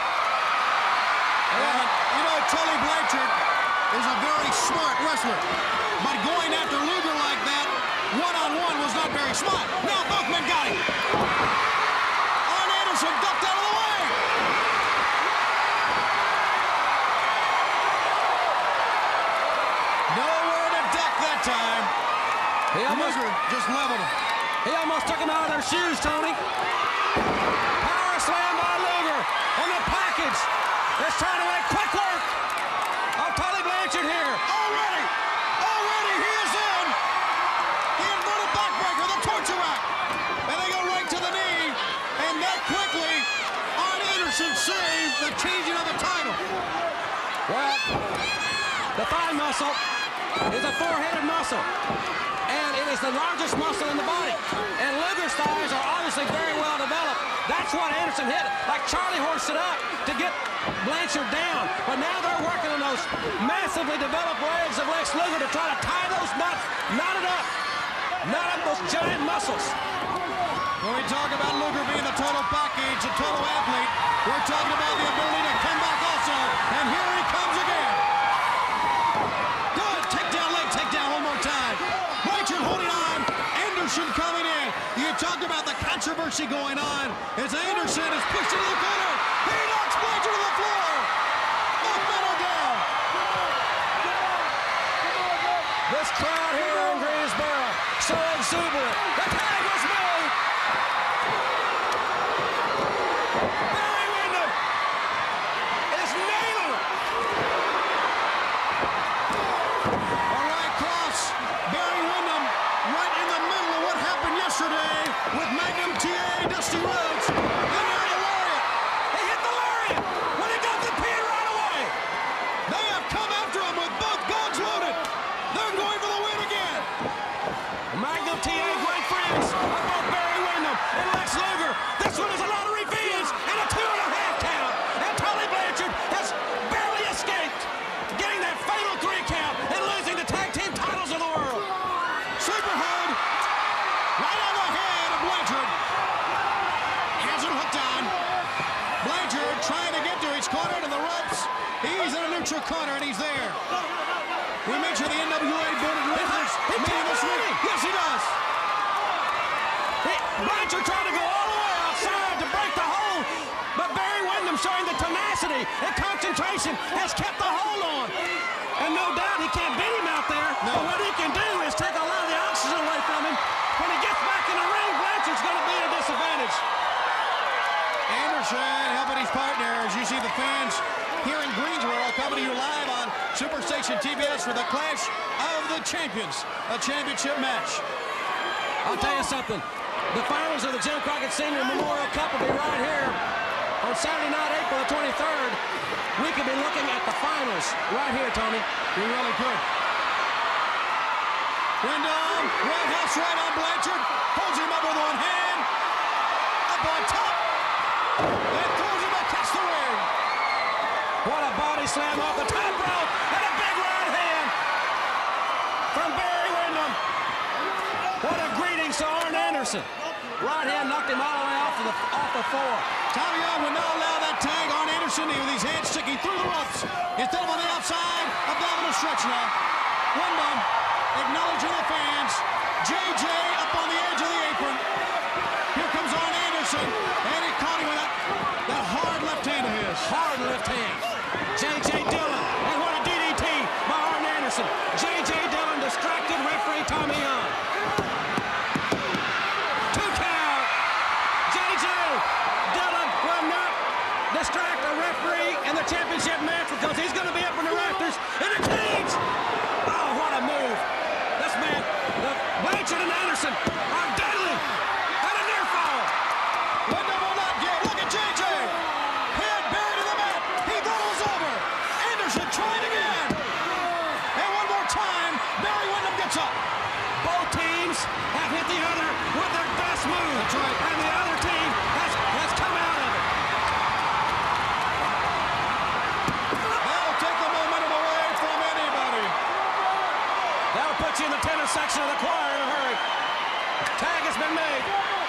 and, you know, Tully Blanchard is a very smart wrestler, but going after Luger like that one-on-one was not very smart. Now both men got him. Arn Anderson ducked out of the way. Nowhere to duck that time. He almost Luger just leveled him. He almost took him out of their shoes, Tony. Power slam by Luger, and the package is trying to make quick work of Tully Blanchard here. Already, already he is in. The inverted backbreaker, the torture rack. And they go right to the knee. And that quickly, Arn Anderson saved the changing of the title. Well, the thigh muscle is a four-headed muscle. And it is the largest muscle in the body. And Luger's thighs are obviously very well developed. That's what Anderson hit, like Charlie horsed it up to get Blanchard down. But now they're working on those massively developed legs of Lex Luger to try to tie those knots, knot it up, knot up those giant muscles. When we talk about Luger being the total package, a total athlete, we're talking about the ability to come back also. And here he comes again. Good, takedown leg, takedown one more time. Blanchard holding on, Anderson coming in. You talk about the controversy going on as Anderson is pushed into the corner. He knocks Blanchard to the floor. Both men are down. This crowd here in Greensboro, so exuberant. The tag was made. Blanchard trying to get to his corner to the ropes. He's in a neutral corner, and he's there. We mentioned the N W A Board of Directors meeting this week. Yes, he does. Blanchard trying to go all the way outside to break the hold, but Barry Windham showing the tenacity and concentration has kept the hold on. And no doubt he can't beat him out there, no. But what he can do is take a lot of the oxygen away from him. When he gets back in the ring, Blanchard's going to be at a disadvantage. Anderson helping his partners. You see the fans here in Greensboro coming to you live on Superstation T V S for the Clash of the Champions, a championship match. I'll tell you something. The finals of the Jim Crockett Senior Memorial Cup will be right here on Saturday night, April the twenty-third. We could be looking at the finals right here, Tony. We really could. Windham, roundhouse right on Blanchard. Holds him up with one hand. Up on top. And throws him across the ring. What a body slam off the top rope. And a big right hand from Barry Windham. What a greeting to Arn Anderson. Right hand knocked him all the way off the, off the floor. Tommy Young would not allow that tag. Arn Anderson with his hands sticking through the ropes. Instead of on the outside, abdominal stretch now. Windham acknowledging the fans. J J up on the edge of the apron. Here comes Arn Anderson. And he caught him with that, that hard left hand of his. Hard left hand. J J Dillon. And what a D D T by Arn Anderson. J J Dillon distracted referee Tommy Young. Two count. J J Dillon will not distract a referee in the championship match because he's going to be up in the rafters in the cage. Oh, what a move. This man, the Blanchard and Anderson are deadly. And a near fall. Windham will not give. Look at J J. Head buried in the mat. He thought it was over. Anderson trying again. And one more time, Barry Windham gets up. Both teams have hit the other with their best move. That's right. And the other team has, has come out of it. That'll take the momentum away from anybody. That'll put you in the tenor section of the choir in a hurry. Tag has been made.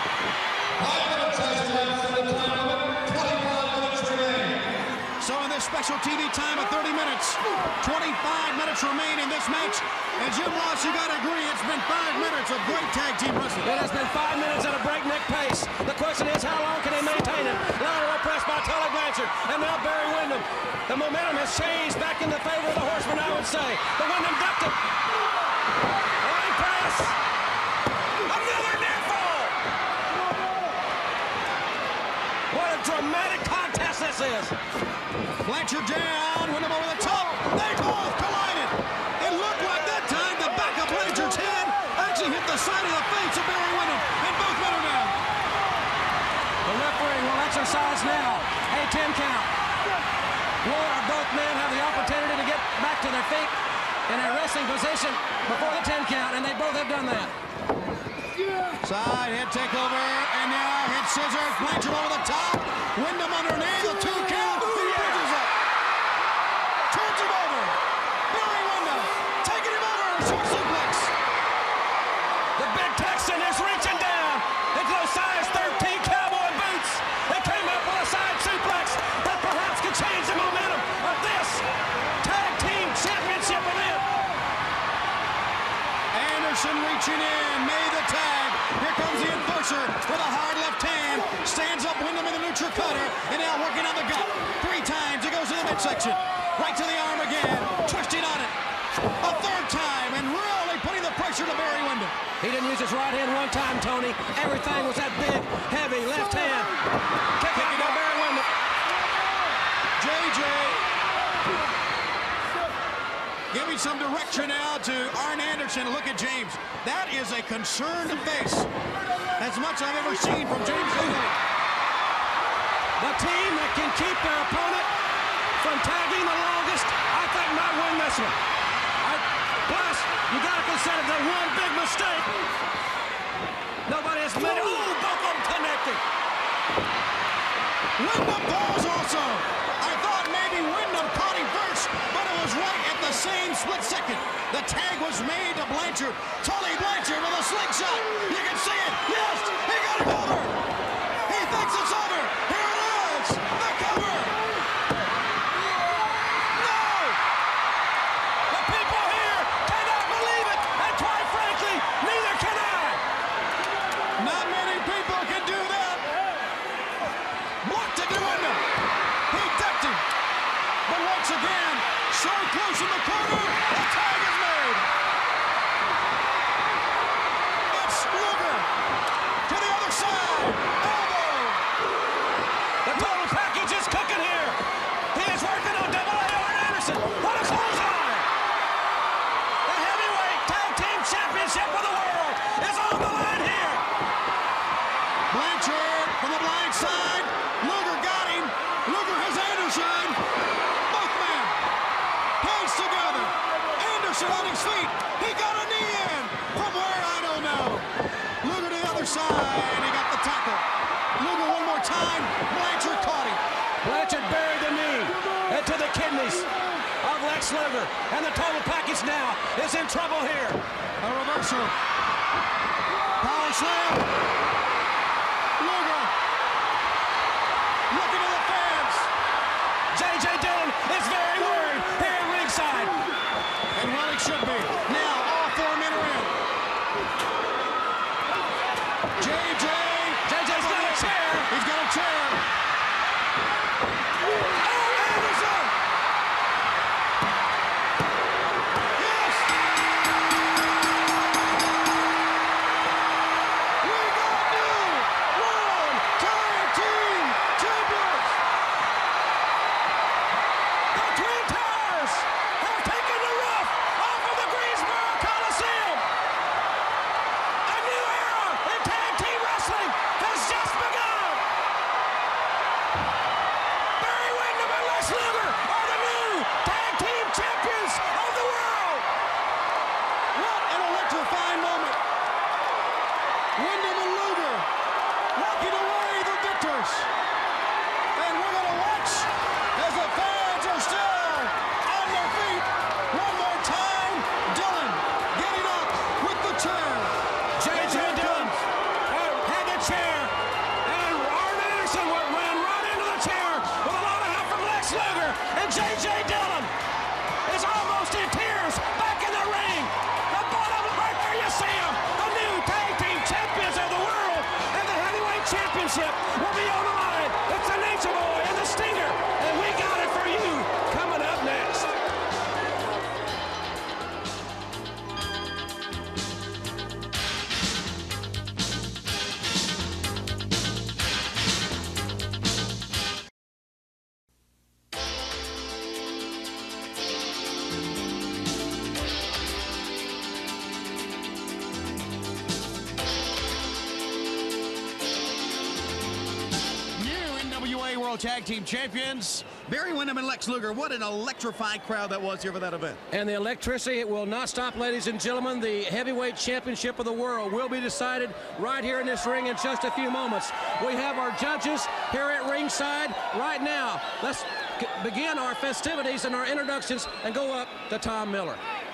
So in this special T V time of thirty minutes, twenty-five minutes remain in this match. And Jim Ross, you got to agree, it's been five minutes of great tag team wrestling. It has been five minutes at a breakneck pace. The question is, how long can they maintain it? Lateral press by Tully Blanchard, and now Barry Windham. The momentum has changed back in the favor of the Horseman, I would say. The Windham ducked it. Line press. Another near fall. What a dramatic contest this is. Blanchard down, Windham over the top. They both collided. It looked like that time the back of Blanchard's head actually hit the side of the face of Barry Windham, and both men are down. The referee will exercise now a ten count. One or both men have the opportunity to get back to their feet in a wrestling position before the ten count, and they both have done that. Side head takeover, and now head scissors. Blanchard over the top. Windham underneath, the two count. He bridges up. Turns him over. Barry Windham taking him over. Short suplex. The big Texan is reaching down into those size thirteen cowboy boots. They came up with a side suplex that perhaps could change the momentum of this tag team championship event. Anderson reaching in, made the tag. Here comes the enforcer with a hard left hand. Stands up Windham in the neutral cutter, and now working on the gut. Three times, it goes to the midsection. Right to the arm again, twisting on it. A third time, and really putting the pressure to Barry Windham. He didn't use his right hand one time, Tony. Everything was that big, heavy left hand. Kick out by Barry Windham. J J giving some direction now to Arn Anderson. Look at James. That is a concerned face. As much I've ever seen from James Lee. The team that can keep their opponent from tagging the longest, I think, might win this one. I, plus, you got to consider the one big mistake. Nobody has made it. Oh, both of them connected. Windham falls also. I thought maybe Windham caught him first, but it was right at the same split second. The tag was made to Blanchard. Tully Blanchard with a slingshot. You can see it. Yes, he got him over. He thinks it's over. Here it is. The cover. Blocked it to Windham. He ducked him. But once again, so close in the corner, the tag is made. It's Luger to the other side. Elbow. The total package is cooking here. He is working on double A Arn Anderson. What a clothesline. The heavyweight tag team championship of the world is on the line here. Blanchard from the blind side. Luger got him. Luger has Anderson. Both men. Hands together. Anderson on his feet. He got a knee in. From where, I don't know. Luger to the other side. He got the tackle. Luger one more time. Blanchard caught him. Blanchard buried the knee into the kidneys of Lex Luger. And the total package now is in trouble here. A reversal. Power slam. Luger. Looking to the fans. J J Dillon is very worried here at ringside. And well, he should be. Now, all four men are in. J J. J J's got a chair. He's got a chair. Oh, Anderson! Yes! We got new World Tag Team Champions! The Twin Towers have taken the roof off of the Greensboro Coliseum. A new era in tag team wrestling has just begun. Barry Windham and Lex Luger are the new tag team champions of the world. What an electrifying moment! Windham and Luger walking away the victors. And we're going to watch as the fans are still on their feet. One more time, Dillon getting up with the chair. J J Dillon had the chair, and Arn Anderson went ran right into the chair with a lot of help from Lex Luger, and J J Dillon is almost in tears back in the ring. The bottom right there, you see him, the new tag team champions of the world, and the heavyweight championship will be on the line. It's the Nature Boy and the Stinger, and we got it for you coming up next. New N W A World Tag Team Champions, Barry Windham and Lex Luger. What an electrifying crowd that was here for that event. And the electricity, it will not stop, ladies and gentlemen. The heavyweight championship of the world will be decided right here in this ring in just a few moments. We have our judges here at ringside right now. Let's begin our festivities and our introductions and go up to Tom Miller.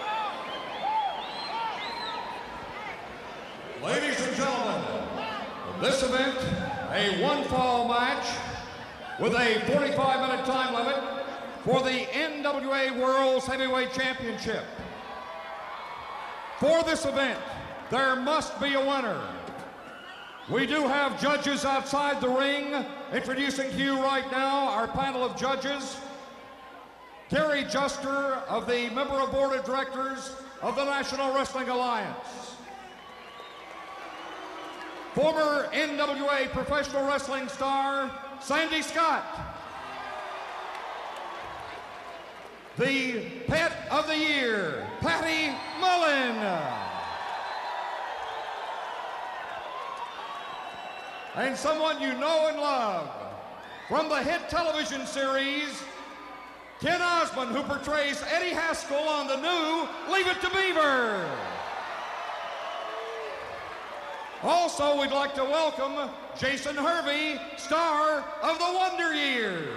Ladies and gentlemen, this event, a one-fall match with a forty-five minute time limit for the N W A World's Heavyweight Championship. For this event, there must be a winner. We do have judges outside the ring. Introducing to you right now our panel of judges. Gary Juster of the member of board of directors of the National Wrestling Alliance. Former N W A professional wrestling star, Sandy Scott. The pet of the year, Patty Mullen. And someone you know and love from the hit television series, Ken Osmond, who portrays Eddie Haskell on the new Leave It to Beaver. Also, we'd like to welcome Jason Hervey, star of The Wonder Years.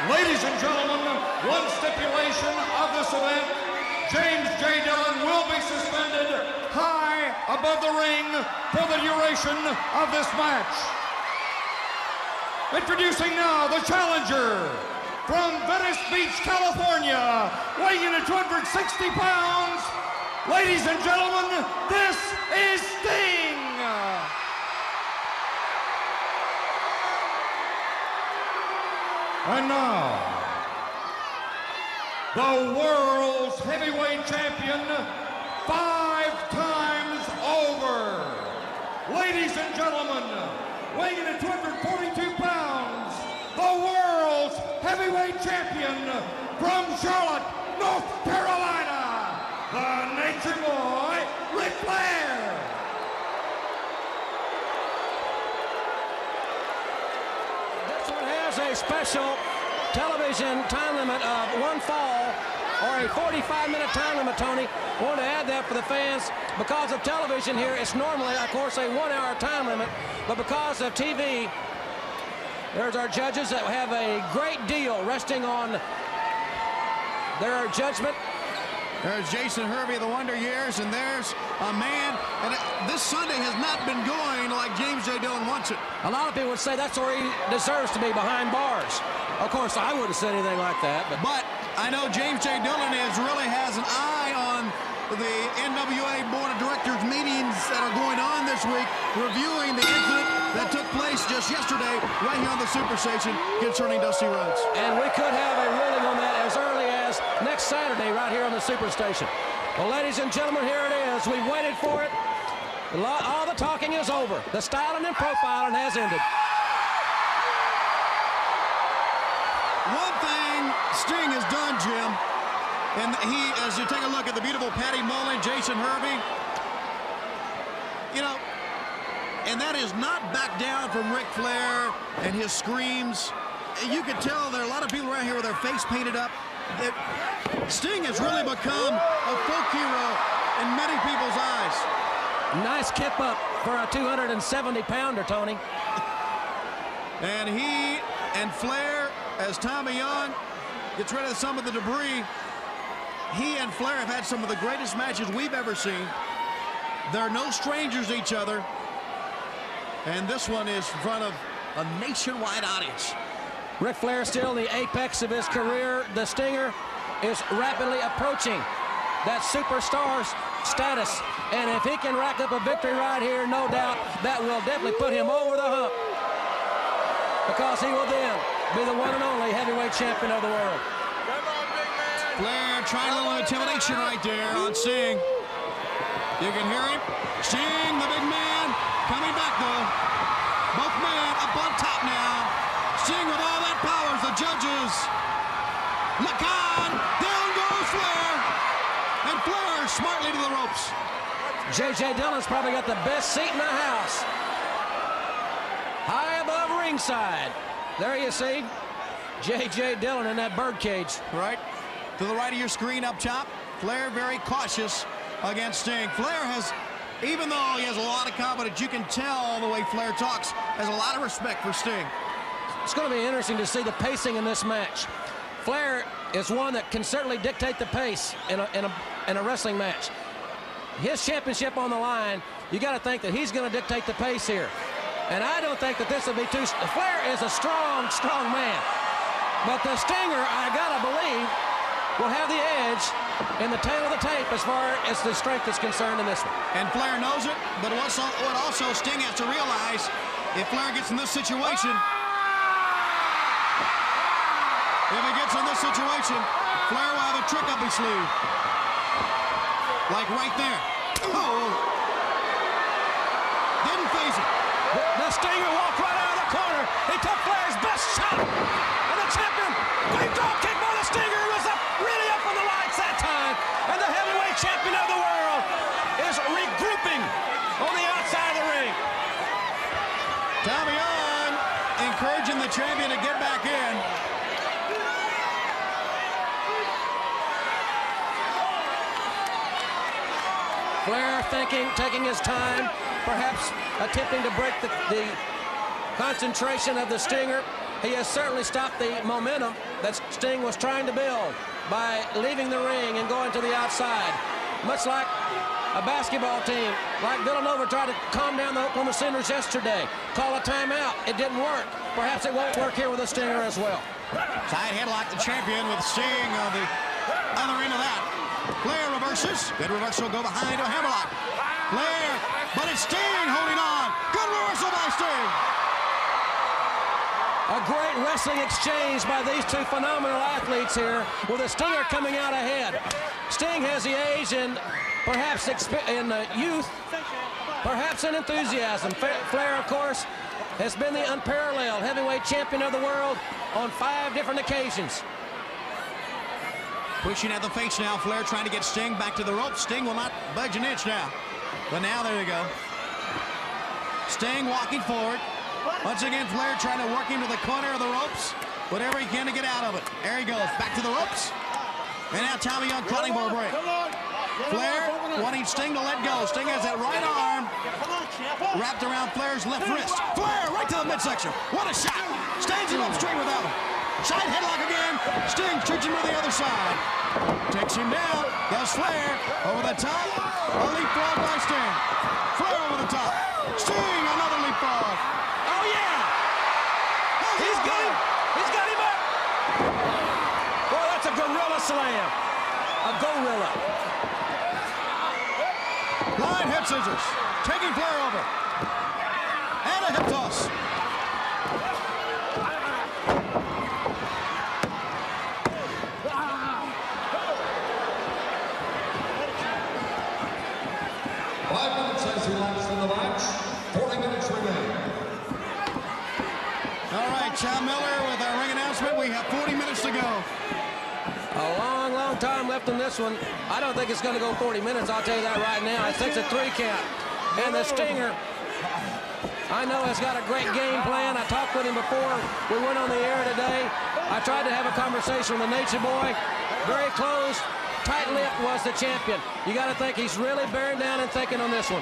Ladies and gentlemen, one stipulation of this event, James J. Dillon will be suspended high above the ring for the duration of this match. Introducing now the challenger from Venice Beach, California, weighing in at two hundred sixty pounds. Ladies and gentlemen, this is Sting. And now, the world's heavyweight champion, five times over. Ladies and gentlemen, weighing in at two hundred forty-two pounds, the world's heavyweight champion from Charlotte, North Carolina, the Nature Boy, Ric Flair. This one has a special television time limit of one fall, or a forty-five minute time limit, Tony. I want to add that for the fans. Because of television here, it's normally, of course, a one hour time limit, but because of T V, there's our judges that have a great deal resting on their judgment. There's Jason Hervey of the Wonder Years, and there's a man, and this Sunday has not been going like James J. Dillon wants it. A lot of people would say that's where he deserves to be, behind bars. Of course, I wouldn't have said anything like that. But, but I know James J. Dillon is really has an eye on the N W A Board of Directors meetings that are going on this week, reviewing the incident that took place just yesterday right here on the Superstation concerning Dusty Rhodes. And we could have a ruling on that as early as next Saturday right here on the Superstation. Well, ladies and gentlemen, here it is. We've waited for it. All the talking is over. The styling and profiling has ended. One thing Sting has done, Jim, and he, as you take a look at the beautiful Patty Mullen, Jason Hervey, you know, and that is not back down from Ric Flair and his screams. You can tell there are a lot of people around here with their face painted up. It, Sting has really become a folk hero in many people's eyes. Nice kip up for a two hundred seventy pounder, Tony. And he and Flair, as Tommy Young gets rid of some of the debris, he and Flair have had some of the greatest matches we've ever seen. They're no strangers to each other. And this one is in front of a nationwide audience. Ric Flair still in the apex of his career. The Stinger is rapidly approaching that superstar status. And if he can rack up a victory right here, no doubt that will definitely put him over the hump, because he will then be the one and only heavyweight champion of the world. Flair trying a little intimidation right there on Sting. You can hear him. Sting, the big man, coming back though. Both men up on top now. Sting with all that power as the judges. Look on, down goes Flair. And Flair smartly to the ropes. J J. Dillon's probably got the best seat in the house. High above ringside. There you see J J. Dillon in that birdcage. Right. To the right of your screen up top, Flair very cautious against Sting. Flair has, even though he has a lot of confidence, you can tell the way Flair talks, has a lot of respect for Sting. It's going to be interesting to see the pacing in this match. Flair is one that can certainly dictate the pace in a, in a, in a wrestling match. His championship on the line, you got to think that he's going to dictate the pace here. And I don't think that this will be too... Flair is a strong, strong man. But the Stinger, I got to believe, will have the edge in the tail of the tape as far as the strength is concerned in this one. And Flair knows it, but also, what also Sting has to realize, if Flair gets in this situation, if he gets in this situation, Flair will have a trick up his sleeve. Like right there. Oh! Didn't phase it. The, the Stinger walked right out of the corner. He took Flair's best shot. And the champion, great drop kick by the Stinger. He was up, really up on the lights that time. And the heavyweight champion of the world is regrouping on the outside of the ring. Tommy Young encouraging the champion to get back in. Flair thinking, taking his time, perhaps attempting to break the, the concentration of the Stinger. he has certainly stopped the momentum that Sting was trying to build by leaving the ring and going to the outside. Much like a basketball team, like Villanova tried to calm down the Oklahoma Sooners yesterday. Call a timeout. It didn't work. Perhaps it won't work here with a Stinger as well. Side headlock the champion with Sting on the other end of that. Flair reverses. Good reversal, go behind to a hammerlock. Flair, but it's Sting holding on. Good reversal by Sting. A great wrestling exchange by these two phenomenal athletes here with a Stinger coming out ahead. Sting has the age and perhaps in uh, youth, perhaps in enthusiasm. Flair, of course, has been the unparalleled heavyweight champion of the world on five different occasions. Pushing at the face now, Flair trying to get Sting back to the rope. Sting will not budge an inch now. But now, there you go. Sting walking forward. Once again, Flair trying to work into the corner of the ropes. Whatever he can to get out of it. There he goes, back to the ropes. And now Tommy Young calling for a break. Flair wanting Sting to let go. Sting has that right arm wrapped around Flair's left wrist. Flair right to the midsection. What a shot. Stands him up straight with that one. Side headlock again. Sting shoots him to the other side. Takes him down. Goes Flair over the top. A leapfrog by Sting. Flair over the top. Sting, another leapfrog. Oh, yeah. He's got him. He's got him up. Boy, that's a gorilla slam. A gorilla. Line head scissors. Taking Flair over. And a hip toss. Five minutes as he laps in the match. forty minutes remain. All right, Chow Miller with our ring announcement. We have forty minutes to go. A long, long time left in this one. I don't think it's going to go forty minutes. I'll tell you that right now. I think it's a three count. And the Stinger, I know, has got a great game plan. I talked with him before we went on the air today. I tried to have a conversation with the Nature Boy. Very close. Tight-lipped was the champion. You got to think he's really bearing down and thinking on this one.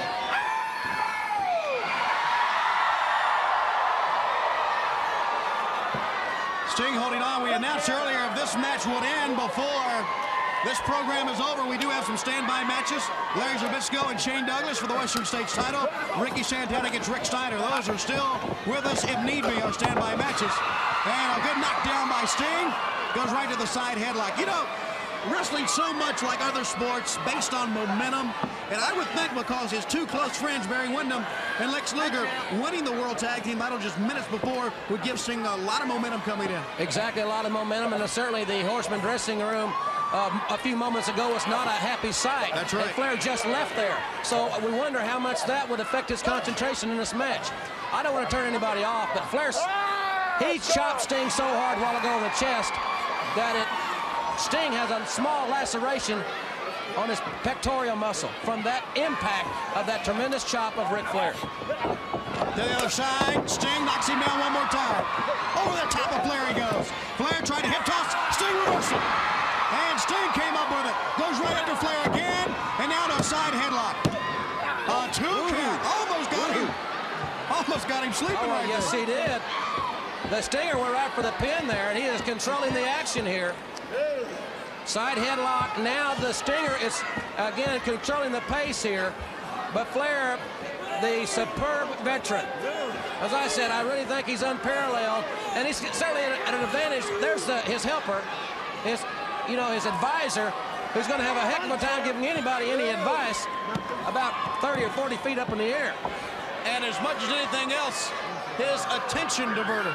Sting holding on. We announced earlier if this match would end before this program is over. We do have some standby matches. Larry Zbyszko and Shane Douglas for the Western States title. Ricky Santana against Rick Steiner. Those are still with us if need be, our standby matches. And a good knockdown by Sting. Goes right to the side headlock. You know, wrestling so much like other sports based on momentum. And I would think because his two close friends, Barry Windham and Lex Luger, winning the World Tag Team title just minutes before would give Sting a lot of momentum coming in. Exactly, a lot of momentum, and certainly the Horseman dressing room uh, a few moments ago was not a happy sight. That's right. And Flair just left there. So we wonder how much that would affect his concentration in this match. I don't want to turn anybody off, but Flair's, he chopped Sting so hard a while ago in the chest that it Sting has a small laceration on his pectoral muscle from that impact of that tremendous chop of Ric Flair. To the other side, Sting knocks him down one more time. Over the top of Flair he goes. Flair tried to hip toss, Sting reversal. And Sting came up with it. Goes right under Flair again, and now to a side headlock. A two count, almost got him. Almost got him sleeping Oh, right yes, there. he did. The Stinger went right for the pin there, and he is controlling the action here. Side headlock. Now the Stinger is, again, controlling the pace here. But Flair, the superb veteran, as I said, I really think he's unparalleled. And he's certainly at an advantage. There's the, his helper, his, you know, his advisor, who's going to have a heck of a time giving anybody any advice about thirty or forty feet up in the air. And as much as anything else, his attention diverter.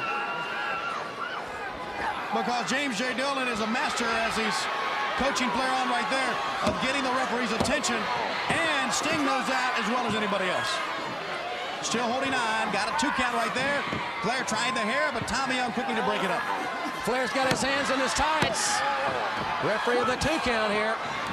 Because James J. Dillon is a master, as he's coaching Flair on right there, of getting the referee's attention. And Sting knows that as well as anybody else. Still holding on. Got a two count right there. Flair tried the hair, but Tommy Young quickly to break it up. Flair's got his hands in his tights. Referee of the two count here.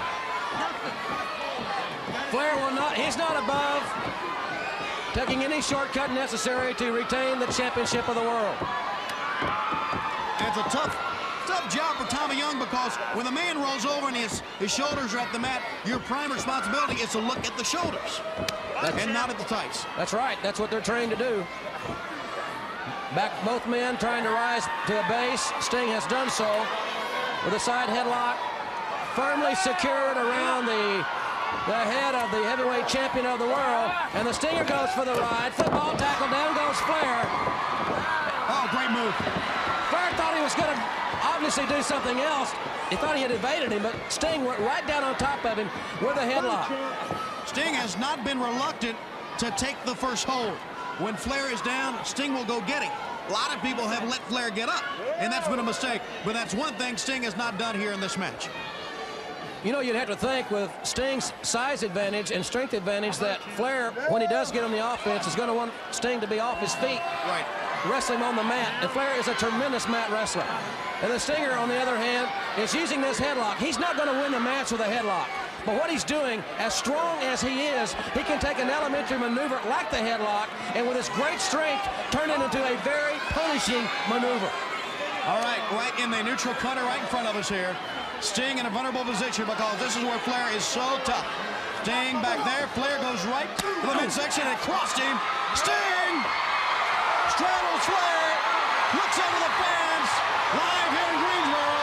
Flair will not, he's not above taking any shortcut necessary to retain the championship of the world. It's a tough, tough job for Tommy Young because when the man rolls over and his, his shoulders are at the mat, your prime responsibility is to look at the shoulders That's, and not at the tights. That's right. That's what they're trained to do. Back both men trying to rise to a base. Sting has done so with a side headlock firmly secured around the, the head of the heavyweight champion of the world. And the Stinger goes for the ride. Football tackle, down goes Flair. Oh, great move. Flair thought he was going to obviously do something else. He thought he had evaded him, but Sting went right down on top of him with a headlock. Sting has not been reluctant to take the first hold. When Flair is down, Sting will go get him. A lot of people have let Flair get up, and that's been a mistake. But that's one thing Sting has not done here in this match. You know, you'd have to think with Sting's size advantage and strength advantage that Flair, when he does get on the offense, is going to want Sting to be off his feet. Right. Wrestling on the mat. And Flair is a tremendous mat wrestler. And the Stinger, on the other hand, is using this headlock. He's not going to win the match with a headlock. But what he's doing, as strong as he is, he can take an elementary maneuver like the headlock, and with his great strength, turn it into a very punishing maneuver. All right, right in the neutral corner right in front of us here. Sting in a vulnerable position because this is where Flair is so tough. Sting back there. Flair goes right to the midsection and crossed him. Sting straddles Flair, looks over the fans, live here in Greensboro,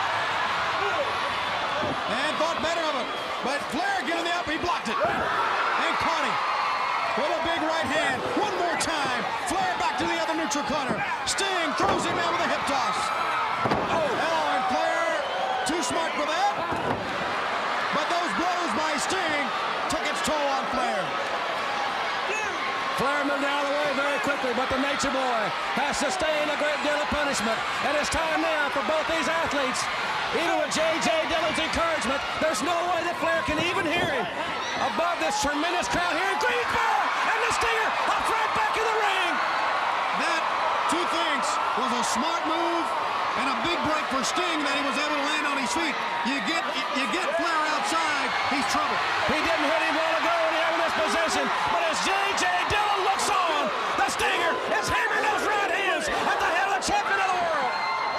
and thought better of it. But Flair getting the up, he blocked it and caught him with a big right hand. One more time. Flair back to the other neutral corner. Sting throws him out with a hip toss. Oh, and Flair too smart for that. But those blows by Sting took its toll on Flair. Flair moved out of the way very quickly, but the Nature Boy has sustained a great deal of punishment. And it's time now for both these athletes. Even with J J Dillon's encouragement, there's no way that Flair can even hear him above this tremendous crowd here in Greensboro. And the Stinger up right back in the ring. That, two things, was a smart move and a big break for Sting that he was able to land on his feet. You get you get Flair outside, he's trouble. He didn't hit him well ago when he had him in this position, but as J J Dillon looks on, the Stinger is hammering those right hands at the head of the champion of the world.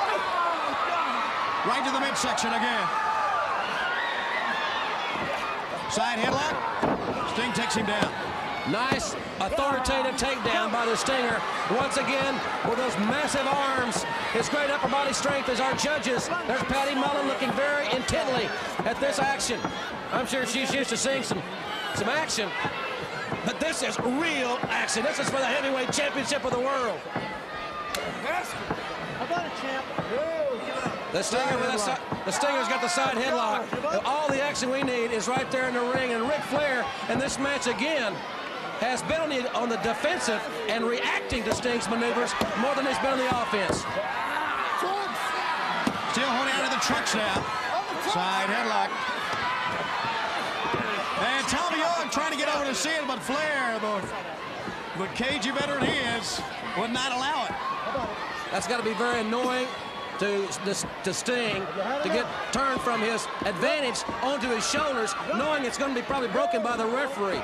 Right to the midsection again. Side headlock. Sting takes him down. Nice, authoritative takedown by the Stinger. Once again, with those massive arms, his great upper body strength as our judges. There's Patty Mullen looking very intently at this action. I'm sure she's used to seeing some, some action, but this is real action. This is for the heavyweight championship of the world. How about it, champ? The Stinger with the, the Stinger's got the side headlock. All the action we need is right there in the ring. And Ric Flair in this match again has been on the, on the defensive and reacting to Sting's maneuvers more than he's been on the offense. Still holding out of the trucks now. Side headlock. And Tommy Young trying to get over to see it, but Flair, the, the cagey veteran he is, would not allow it. That's got to be very annoying to, to Sting to get turned from his advantage onto his shoulders, knowing it's going to be probably broken by the referee.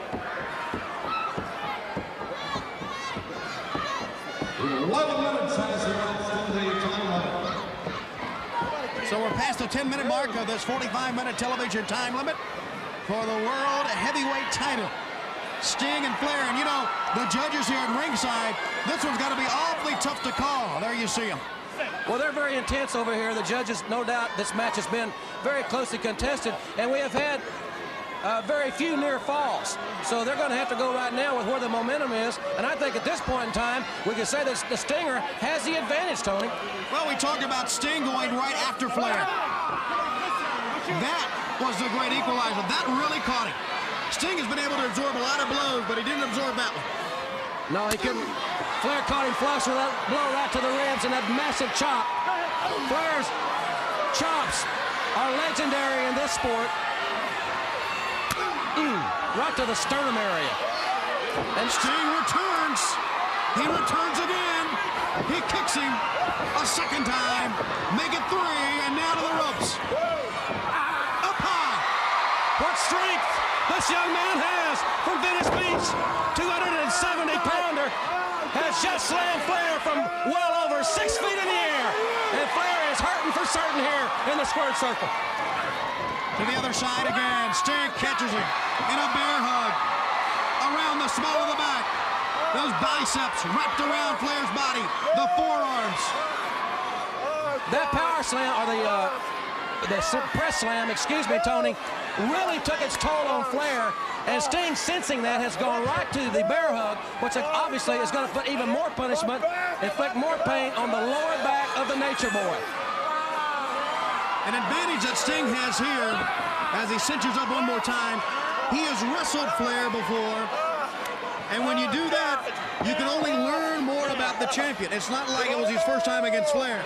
eleven minutes has elapsed on the time limit. So we're past the ten minute mark of this forty-five minute television time limit for the World Heavyweight title. Sting and Flair, and you know, the judges here at ringside, this one's got to be awfully tough to call. There you see them. Well, they're very intense over here. The judges, no doubt, this match has been very closely contested, and we have had uh, very few near falls. So they're going to have to go right now with where the momentum is, and I think at this point in time, we can say that the Stinger has the advantage, Tony. Well, we talked about Sting going right after Flair. That was the great equalizer. That really caught him. Sting has been able to absorb a lot of blows, but he didn't absorb that one. No, he couldn't. Flair caught him flush with that blow right to the ribs and that massive chop. Flair's chops are legendary in this sport. Mm, right to the sternum area. And Sting returns. He returns again. He kicks him a second time. Make it three, and now to the ropes. Up high. What strength this young man has from Venice Beach. two hundred seventy pounder has just slammed Flair from well over six feet in the air. And Flair is hurting for certain here in the squared circle. To the other side again. Sting catches him in a bear hug around the small of the back. Those biceps wrapped around Flair's body. The forearms. That power slam, or the, uh, the press slam, excuse me, Tony, really took its toll on Flair. And Sting, sensing that, has gone right to the bear hug, which obviously is going to put even more punishment, inflict more pain on the lower back of the Nature Boy. An advantage that Sting has here, as he cinches up one more time, he has wrestled Flair before, and when you do that, you can only learn more about the champion. It's not like it was his first time against Flair.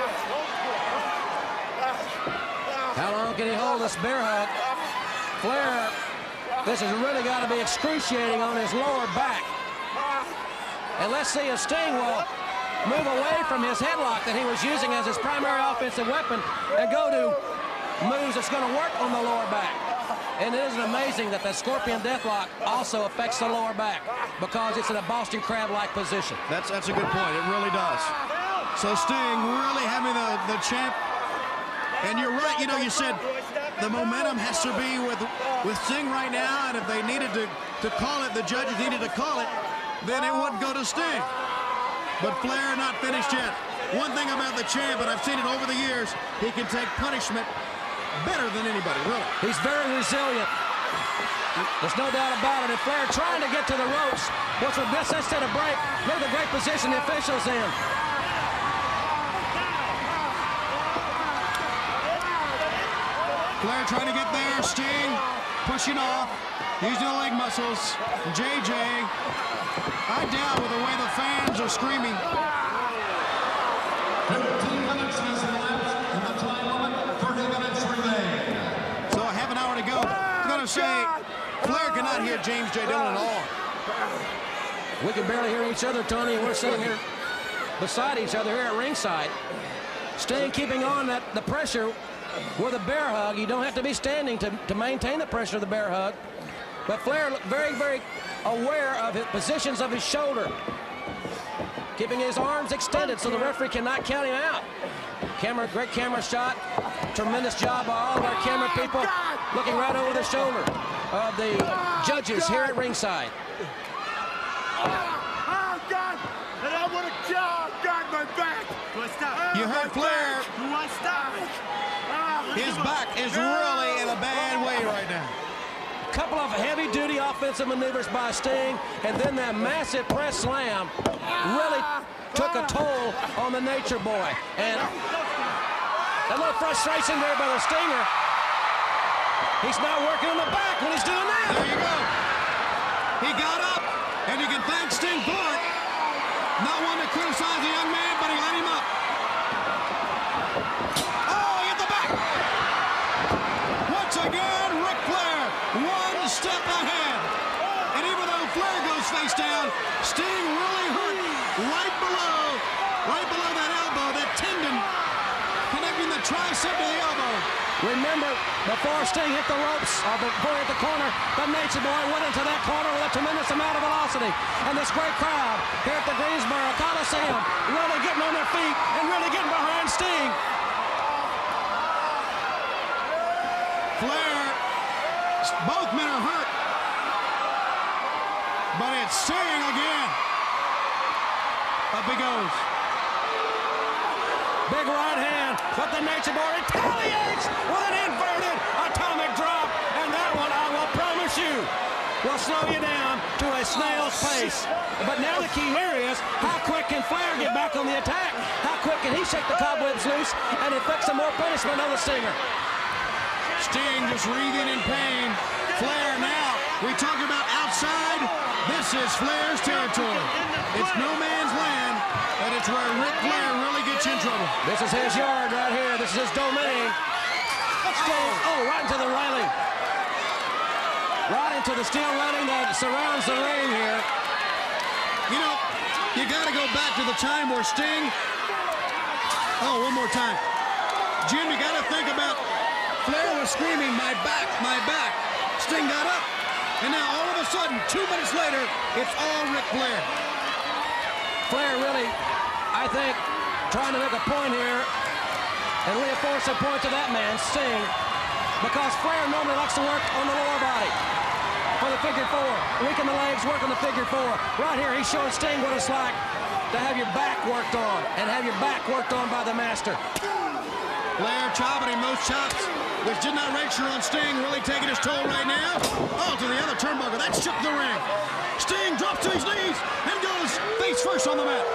How long can he hold this bear hug? Flair, this has really got to be excruciating on his lower back. And let's see if Sting will move away from his headlock that he was using as his primary offensive weapon and go to moves that's going to work on the lower back. And it isn't amazing that the Scorpion Deathlock also affects the lower back because it's in a Boston Crab-like position. That's, that's a good point. It really does. So Sting really having the, the champ. And you're right, you know, you said the momentum has to be with, with Sting right now, and if they needed to, to call it, the judges needed to call it, then it wouldn't go to Sting. But Flair not finished yet. One thing about the champ, and I've seen it over the years, he can take punishment better than anybody, really. He's very resilient. There's no doubt about it. And Flair trying to get to the ropes, which would necessitate a break. Look at the great position the official's in. Flair trying to get there, Sting pushing off, using the leg muscles. J J, I doubt with the way the fans are screaming. fifteen minutes has elapsed in the time limit, thirty minutes remain. So a half an hour to go. I'm going to say Flair cannot hear James J. Dillon at all. We can barely hear each other, Tony. We're sitting here beside each other here at ringside. Sting keeping on that the pressure with a bear hug. You don't have to be standing to, to maintain the pressure of the bear hug. But Flair very, very aware of his positions of his shoulder. Keeping his arms extended so the referee cannot count him out. Camera, great camera shot. Tremendous job by all of our camera people looking right over the shoulder of the judges here at ringside. Oh, God! And I want to kill God, my back! You heard Flair. Do I stop? His back is really in a bad way right now. A couple of heavy-duty offensive maneuvers by Sting, and then that massive press slam really took a toll on the Nature Boy. And a little frustration there by the Stinger. He's not working on the back when he's doing that. There you go. He got up, and you can thank Sting for it. Not one to criticize the young man, but he let him up. Oh, he hit the back. Once again, Ric Flair, one step ahead. And even though Flair goes face down, Sting really hurt right below, right below that elbow, that tendon connecting the tricep to the elbow. Remember, before Sting hit the ropes, or before he hit the corner, the Nature Boy went into that corner with a tremendous amount of velocity. And this great crowd here at the Greensboro Coliseum really getting on their feet and really getting behind Sting. Flair, both men are hurt. But it's Sting again. Up he goes. Big right hand, but the Nature Boy retaliates with an inverted atomic drop. And that one, I will promise you, will slow you down to a snail's pace. But now the key here is, how quick can Flair get back on the attack? How quick can he shake the cobwebs loose and inflict some more punishment on the Stinger? Sting just wreathing in pain. Flair now, we talk about outside. This is Flair's territory. It's no man's land, and it's where Ric Flair really gets you in trouble. This is his yard right here. This is his domain. Sting, oh, right into the railing. Right into the steel railing that surrounds the ring here. You know, you got to go back to the time where Sting... Oh, one more time. Jim, you got to think about Flair was screaming, my back, my back. Sting got up. And now all of a sudden, two minutes later, it's all Ric Flair. Flair really, I think, trying to make a point here and reinforce a point to that man, Sting, because Flair normally likes to work on the lower body. for the figure four. Weaken the legs, working the figure four. Right here, he's showing Sting what it's like to have your back worked on and have your back worked on by the master. Flair chopping him, those chops, which did not register on Sting, really taking his toll right now. Oh, to the other turnbuckle. That shook the ring. Sting drops to his knees and goes face first on the mat.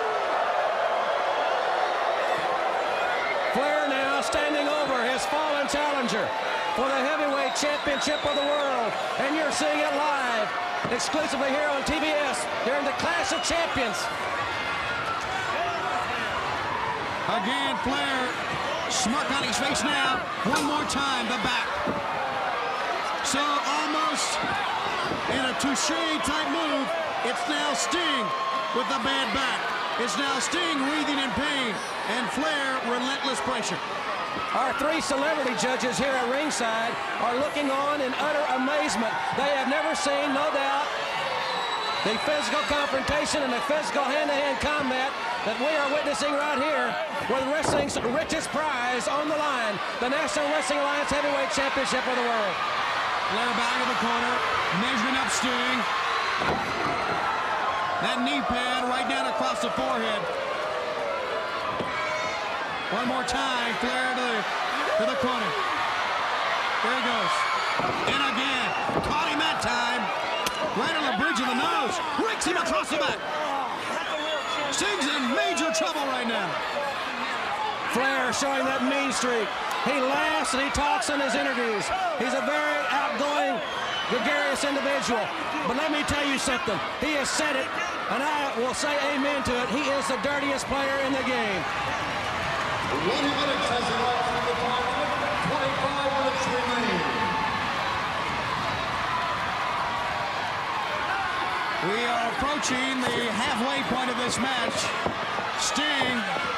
Flair now standing over his fallen challenger for the heavyweight championship of the world. And you're seeing it live, exclusively here on T B S during the Clash of Champions. Again, Flair, smirk on his face now. One more time, the back. So almost in a touche type move, it's now Sting with the bad back. It's now Sting wreathing in pain, and Flair relentless pressure. Our three celebrity judges here at ringside are looking on in utter amazement. They have never seen, no doubt, the physical confrontation and the physical hand-to-hand combat that we are witnessing right here with wrestling's richest prize on the line, the National Wrestling Alliance Heavyweight Championship of the world. Flair back in the corner, measuring up Sting. That knee pad right down across the forehead. One more time, Flair to the, to the corner. There he goes. And again, caught him that time. Right on the bridge of the nose. Rakes him across the back. Sting's in major trouble right now. Flair showing that mean streak. He laughs and he talks in his interviews. He's a very outgoing, gregarious individual. But let me tell you something. He has said it, and I will say amen to it. He is the dirtiest player in the game. One minute has elapsed from the time limit. twenty-five minutes remain. We are approaching the halfway point of this match. Sting,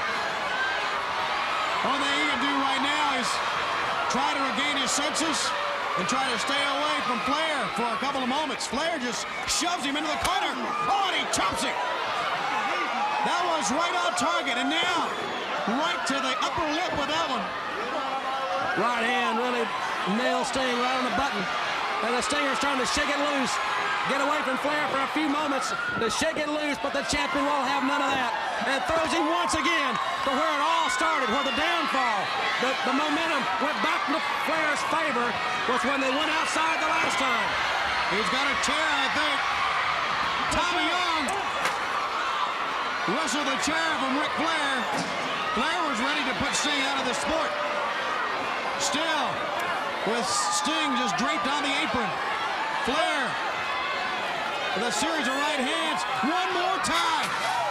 all they can do right now is try to regain his senses and try to stay away from Flair for a couple of moments. Flair just shoves him into the corner. Oh, and he chops him. That was right on target, and now right to the upper lip with that one. Right hand really nails Sting right on the button. And the Stinger's trying to shake it loose. Get away from Flair for a few moments to shake it loose, but the champion won't have none of that. And throws him once again to where it all started, where the downfall, the, the momentum went back to Flair's favor, was when they went outside the last time. He's got a chair, I think. Tommy Young wrestled the chair from Ric Flair. Flair was ready to put Sting out of the sport. Still, with Sting just draped on the apron. Flair with a series of right hands. One more time.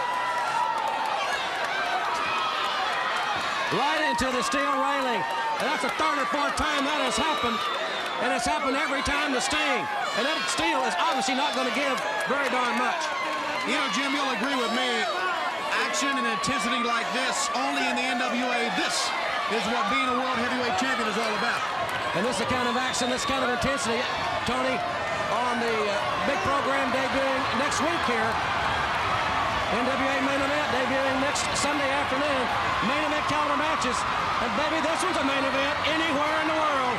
Right into the steel railing. And that's the third or fourth time that has happened. And it's happened every time to Sting. And that steel is obviously not going to give very darn much. You know, Jim, you'll agree with me. Action and intensity like this, only in the N W A, this is what being a world heavyweight champion is all about. And this is the kind of action, this kind of intensity, Tony, on the uh, big program debuting next week here. N W A main event debuting next Sunday afternoon. Main event caliber matches. And baby, this one's a main event anywhere in the world.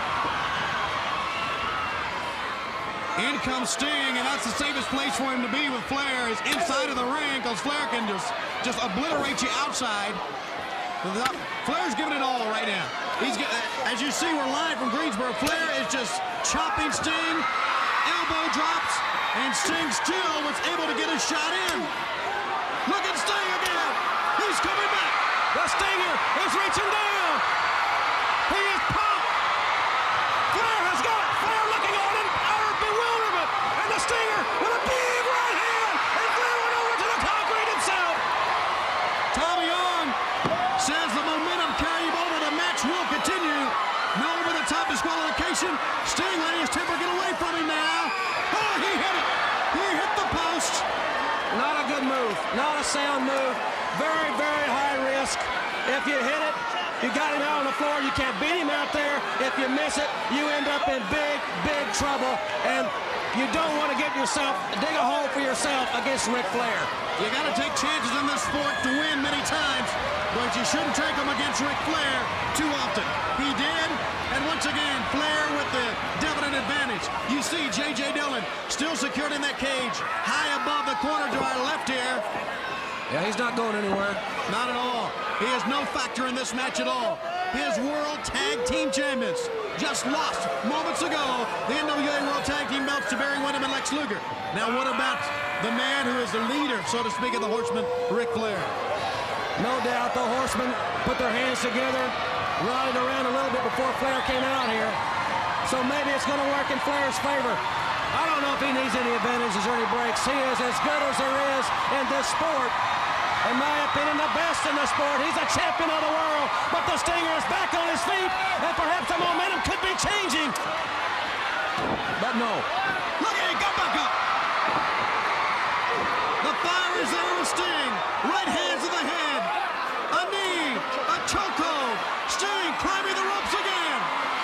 In comes Sting, and that's the safest place for him to be with Flair is inside of the ring, because Flair can just, just obliterate you outside. Flair's giving it all right now. He's, as you see, we're live from Greensboro. Flair is just chopping Sting, elbow drops, and Sting still was able to get a shot in. Look at Sting again. He's coming back. The Stinger is reaching down. He is pumped. Flair has got it. Flair looking on in utter bewilderment. And the Stinger with a big right hand. And Flair went over to the concrete himself. Tommy Young says the momentum carry him over. The match will continue. No over-the-top disqualification. Sting letting his temper get away from him now. Oh, he hit it. He hit the post. Not a good move. Not a sound move. Very, very high risk. If you hit it, you got him out on the floor. You can't beat him out there. If you miss it, you end up in big, big trouble. And you don't want to get yourself, dig a hole for yourself against Ric Flair. You got to take chances in this sport to win many times, but you shouldn't take them against Ric Flair too often. He did, and once again, Flair with the definite advantage. next. You see J J Dillon still secured in that cage, high above the corner to our left here. Yeah, he's not going anywhere. Not at all. He has no factor in this match at all. His World Tag Team Champions just lost moments ago the N W A World Tag Team belts to Barry Windham and Lex Luger. Now what about the man who is the leader, so to speak, of the Horsemen, Ric Flair? No doubt the Horsemen put their hands together, rallied around a little bit before Flair came out here. So maybe it's going to work in Flair's favor. I don't know if he needs any advantages or any breaks. He is as good as there is in this sport. In my opinion, the best in the sport. He's a champion of the world, but the Stinger is back on his feet, and perhaps the momentum could be changing. But no. Look at it, got back up. The fire is there with Sting. Right hands to the head. A knee, a chokehold. Sting climbing the ropes again.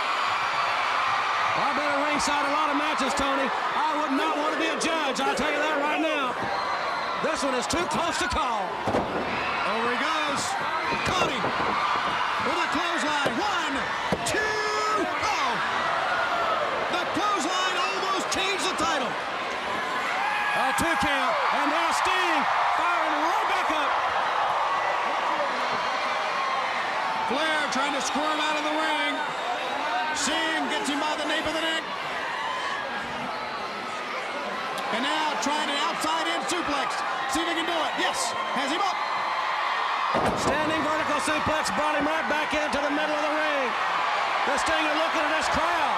I've been at ringside a lot of matches, Tony. I would not want to be a judge, I'll tell you that right now. This one is too close to call. Over he goes. Cody with a clothesline. One, two, oh. The clothesline almost changed the title. A two count, and now Sting firing right back up. Flair trying to squirm out of the ring. Sting gets him by the nape of the neck. And now trying an outside-in suplex. See if he can do it. Yes, has him up. Standing vertical suplex brought him right back into the middle of the ring. The Stinger looking at this crowd.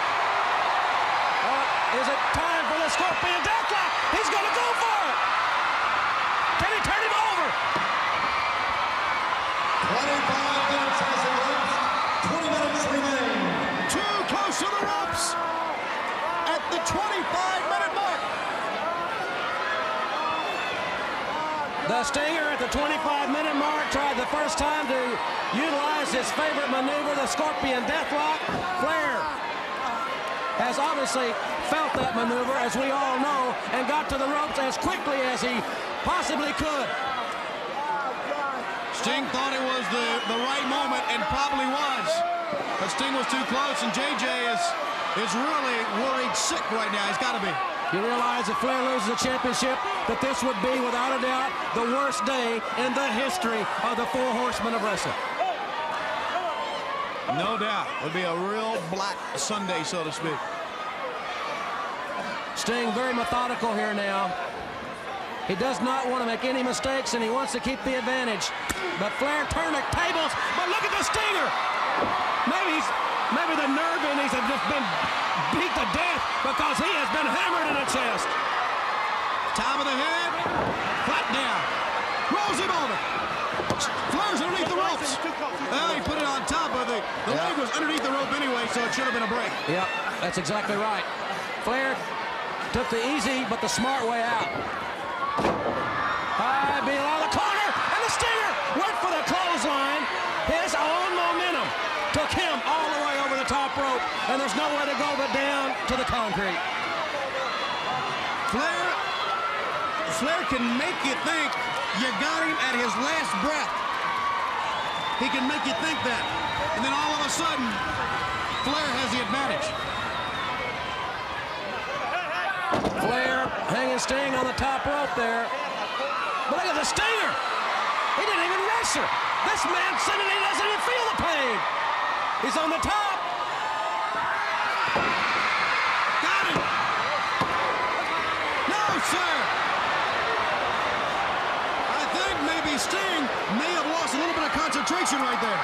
Uh, is it time for the Scorpion Deathlock? He's going to go for it. Can he turn him over? twenty-five minutes has elapsed. twenty minutes remain. Too close to the ropes at the twenty-five minute mark. The Stinger at the twenty-five minute mark tried the first time to utilize his favorite maneuver, the Scorpion Deathlock. Flair has obviously felt that maneuver, as we all know, and got to the ropes as quickly as he possibly could. Sting thought it was the, the right moment, and probably was. But Sting was too close, and J J is, is really worried sick right now. He's got to be. You realize if Flair loses the championship, that this would be, without a doubt, the worst day in the history of the Four Horsemen of Wrestling. No doubt. It would be a real black Sunday, so to speak. Sting very methodical here now. He does not want to make any mistakes, and he wants to keep the advantage. But Flair turned the tables, but look at the Stinger! Maybe he's, maybe the nerve endings have just been beat to death because he has been hammered in the chest. Top of the head, flat down, rolls him over. Flair's underneath the ropes. Well, he put it on top of the, the yeah. leg was underneath the rope anyway, so it should have been a break. Yep, that's exactly right. Flair took the easy but the smart way out. High beat on the corner, and the Stinger went for the clothesline. His own momentum took him all the way over the top rope, and there's nowhere to go but down to the concrete. Flair, Flair can make you think you got him at his last breath. He can make you think that. And then all of a sudden, Flair has the advantage. Flair hanging Sting on the top rope there. But look at the Stinger. He didn't even wrestle. This man said he doesn't even feel the pain. He's on the top. Got him. No, sir. I think maybe Sting may have lost a little bit of concentration right there.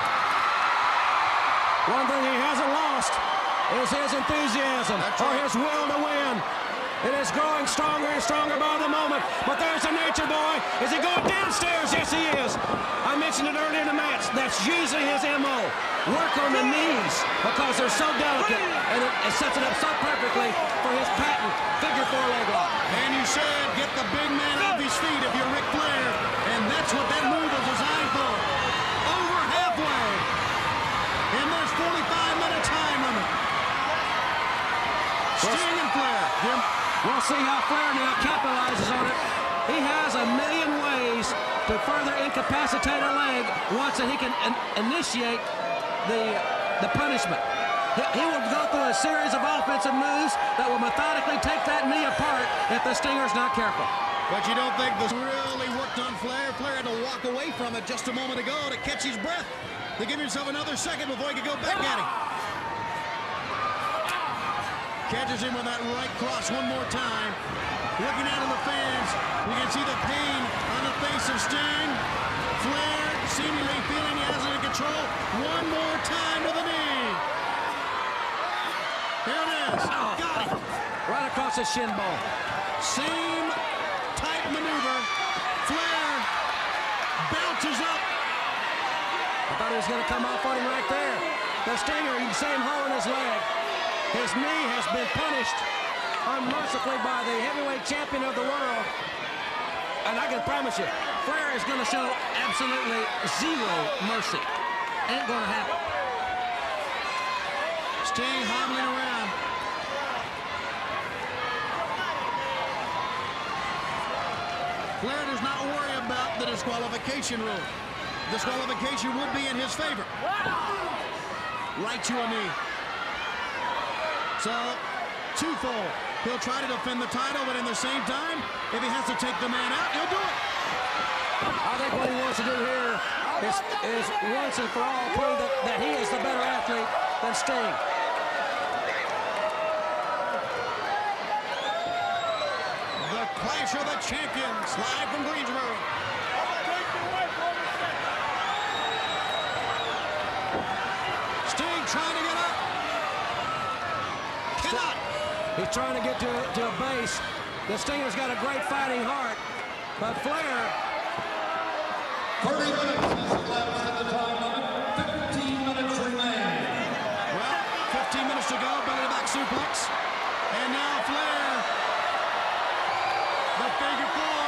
One thing he hasn't lost is his enthusiasm That's or right. his will to win. It is growing stronger and stronger by the moment. But there's the Nature Boy. Is he going downstairs? Yes, he is. I mentioned it earlier in the match. That's usually his M O. Work on the knees because they're so delicate. And it, it sets it up so perfectly for his patent figure four leg lock. And you said get the big man off his feet if you're Ric Flair. And that's what that move is designed for. Over halfway. And there's forty-five minute time limit. Sting and Flair. Jim. We'll see how Flair now capitalizes on it. He has a million ways to further incapacitate a leg once he can in initiate the, the punishment. He, he will go through a series of offensive moves that will methodically take that knee apart if the Stinger's not careful. But you don't think this really worked on Flair? Flair had to walk away from it just a moment ago to catch his breath, to give himself another second before he could go back at him. Catches him with that right cross one more time. Looking out at the fans, we can see the pain on the face of Sting. Flair seemingly feeling he has it in control. One more time to the knee. Here it is. Oh, got him. Right across the shin bone. Same type maneuver. Flair bounces up. I thought he was going to come off on him right there. The Stinger, you can see him hole in his leg. His knee has been punished unmercifully by the heavyweight champion of the world. And I can promise you, Flair is going to show absolutely zero mercy. Ain't going to happen. Sting hobbling around. Flair does not worry about the disqualification rule. Disqualification would be in his favor. Right to a knee. So, twofold. He'll try to defend the title, but in the same time, if he has to take the man out, he'll do it. I think what he wants to do here is, is once and for all prove that, that he is the better athlete than Sting. The Clash of the Champions, live from Greensboro. Sting trying to get up. Cannot. He's trying to get to, to a base. The Stinger's got a great fighting heart, but Flair... thirty minutes is left at the time limit. fifteen minutes remain. Well, fifteen minutes to go. Belly back suplex. And now Flair. The figure four.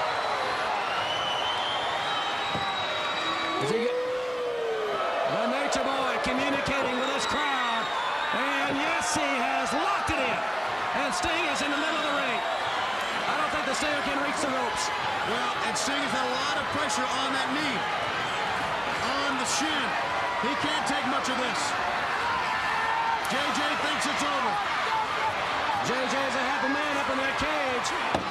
Is he, the Nature Boy communicating with his crowd. And yes, he has locked it in. And Sting is in the middle of the ring. I don't think the Stinger can reach the ropes. Well, and Sting has had a lot of pressure on that knee. On the shin. He can't take much of this. J J thinks it's over. J J is a happy man up in that cage.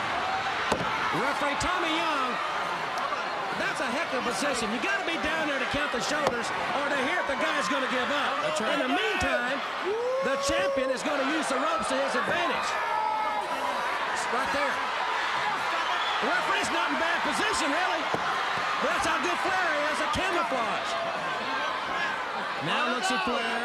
Referee Tommy Young. That's a heck of a position. You got to be down there to count the shoulders or to hear if the guy's going to give up. That's right. In the meantime, the champion is going to use the ropes to his advantage. It's right there. The referee's not in bad position, really. But that's how good Flair is, a camouflage. Now looks at Flair.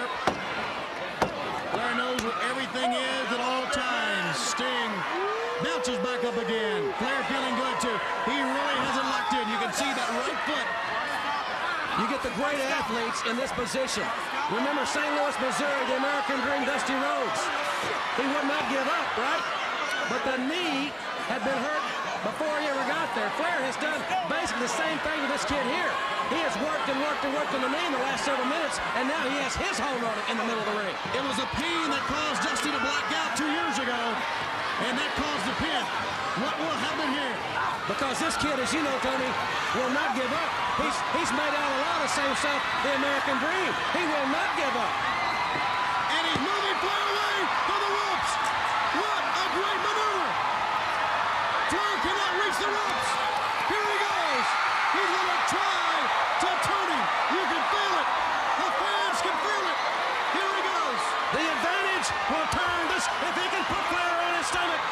Flair knows where everything is at all times. Sting bounces back up again. Flair feeling good, too. He really has it locked in. You can see that right foot. You get the great athletes in this position. Remember Saint Louis, Missouri, the American Dream, Dusty Rhodes. He would not give up, right? But the knee had been hurt before he ever got there. Flair has done basically the same thing with this kid here. He has worked and worked and worked on the knee in the last several minutes, and now he has his hold on it in the middle of the ring. It was a pain that caused Dusty to black out two years ago, and that caused the pin. What will happen here? Because this kid, as you know, Tony, will not give up. He's, he's made out a lot of the same stuff, the American Dream. He will not give up. And he's moving Flair away from the ropes. What a great maneuver. Flair cannot reach the ropes. Here he goes. He's going to try to turn him. You can feel it. The fans can feel it. Here he goes. The advantage will turn this if he can put Flair on his stomach.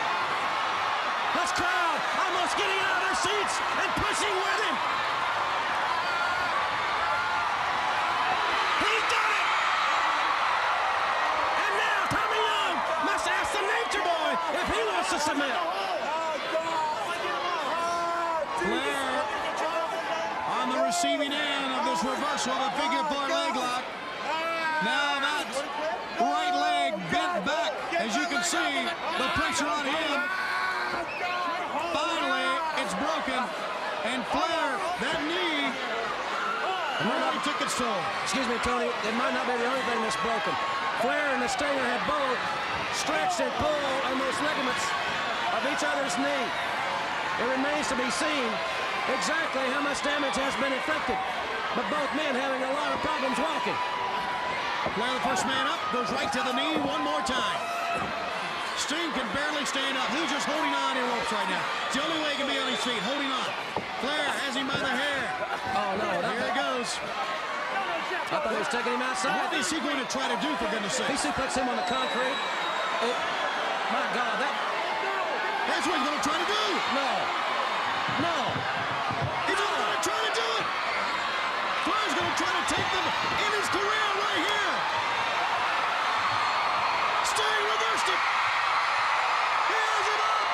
This crowd almost getting out of their seats and pushing with him. He's done it. And now Tommy Young must ask the Nature Boy if he wants to submit. Flair on the receiving end of this reversal of a figure four leg lock. Now that right leg bent back. As you can see, the pressure on him. Finally, it's broken. And Flair, that knee, really took its toll. Excuse me, Tony, it might not be the only thing that's broken. Flair and the Stinger have both stretched and pulled on those ligaments of each other's knee. It remains to be seen exactly how much damage has been inflicted, but both men having a lot of problems walking. Flair, the first man up, goes right to the knee one more time. Sting can barely stand up. He's just holding on in ropes right now. It's the only way he can be on his feet, holding on. Flair has him by the hair. Oh, no. Here it goes. I thought he was taking him outside. What is he going to try to do, for goodness sake? He suplexed him on the concrete. Oh, my God, that... That's what he's going to try to do. No. No. He's no. going to try to do it. Flair's going to try to take them in his career right here. Sting reversed it. He has it up.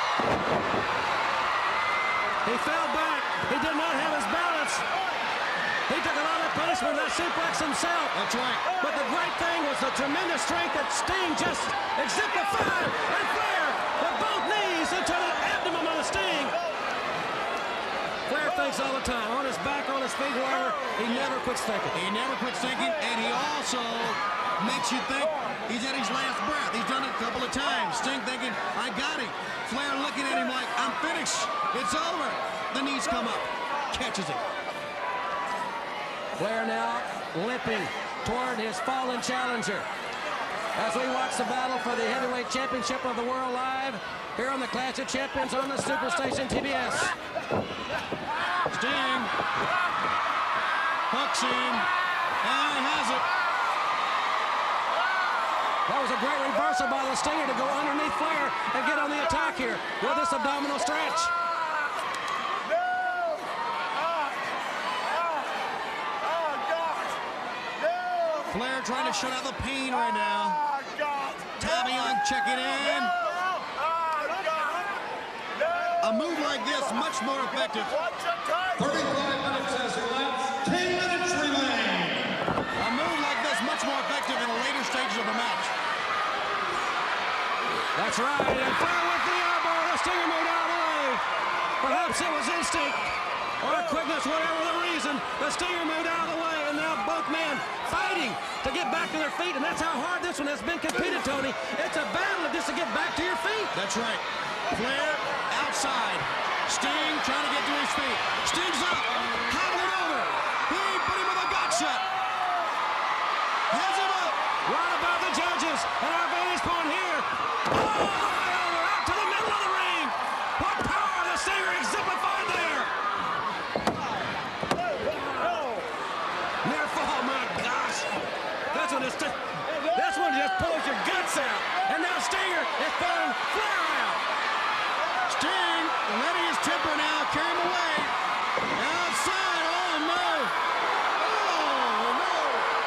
He fell back. He did not have his balance. He took a lot of punishment, that suplex himself. That's right. But the great thing was the tremendous strength that Sting just exemplified. And Flair with both knees into the abdomen of Sting. Flair thinks all the time, on his back, on his feet, wherever. He never quits thinking. He never quits thinking, and he also makes you think he's at his last breath. He's done it a couple of times. Sting thinking, I got him. Flair looking at him like, I'm finished. It's over. The knees come up. Catches it. Flair now limping toward his fallen challenger. As we watch the battle for the heavyweight championship of the world live here on the Clash of Champions on the Superstation T B S. Sting hooks him, and he has it. That was a great reversal by the Stinger to go underneath Flair and get on the attack here with this abdominal stretch. Flair trying to shut out the pain right now. Tommy on checking in. A move like this, much more effective. thirty-five minutes has elapsed. ten minutes remain. A move like this, much more effective in the later stages of the match. That's right, and Flair with the elbow. The Stinger moved out of the way. Perhaps it was instinct or quickness, whatever the reason. The Stinger moved out of the way, and now both men fighting to get back to their feet, and that's how hard this one has been competed, Tony. It's a battle just to get back to your feet. That's right. Flair outside. Sting trying to get to his feet. Sting's up. Hobbling over. He put him with a gut shot. Has him up. Right above the judges. And our vantage point here. All the way over. Out to the middle of the ring. What power the Stinger exemplified there. Near fall, my gosh. That's when it's just, that's when it just pulls your guts out. And now Stinger is pulling Flair out. Sting letting his temper now carry him away. Outside. Oh, no. Oh, no.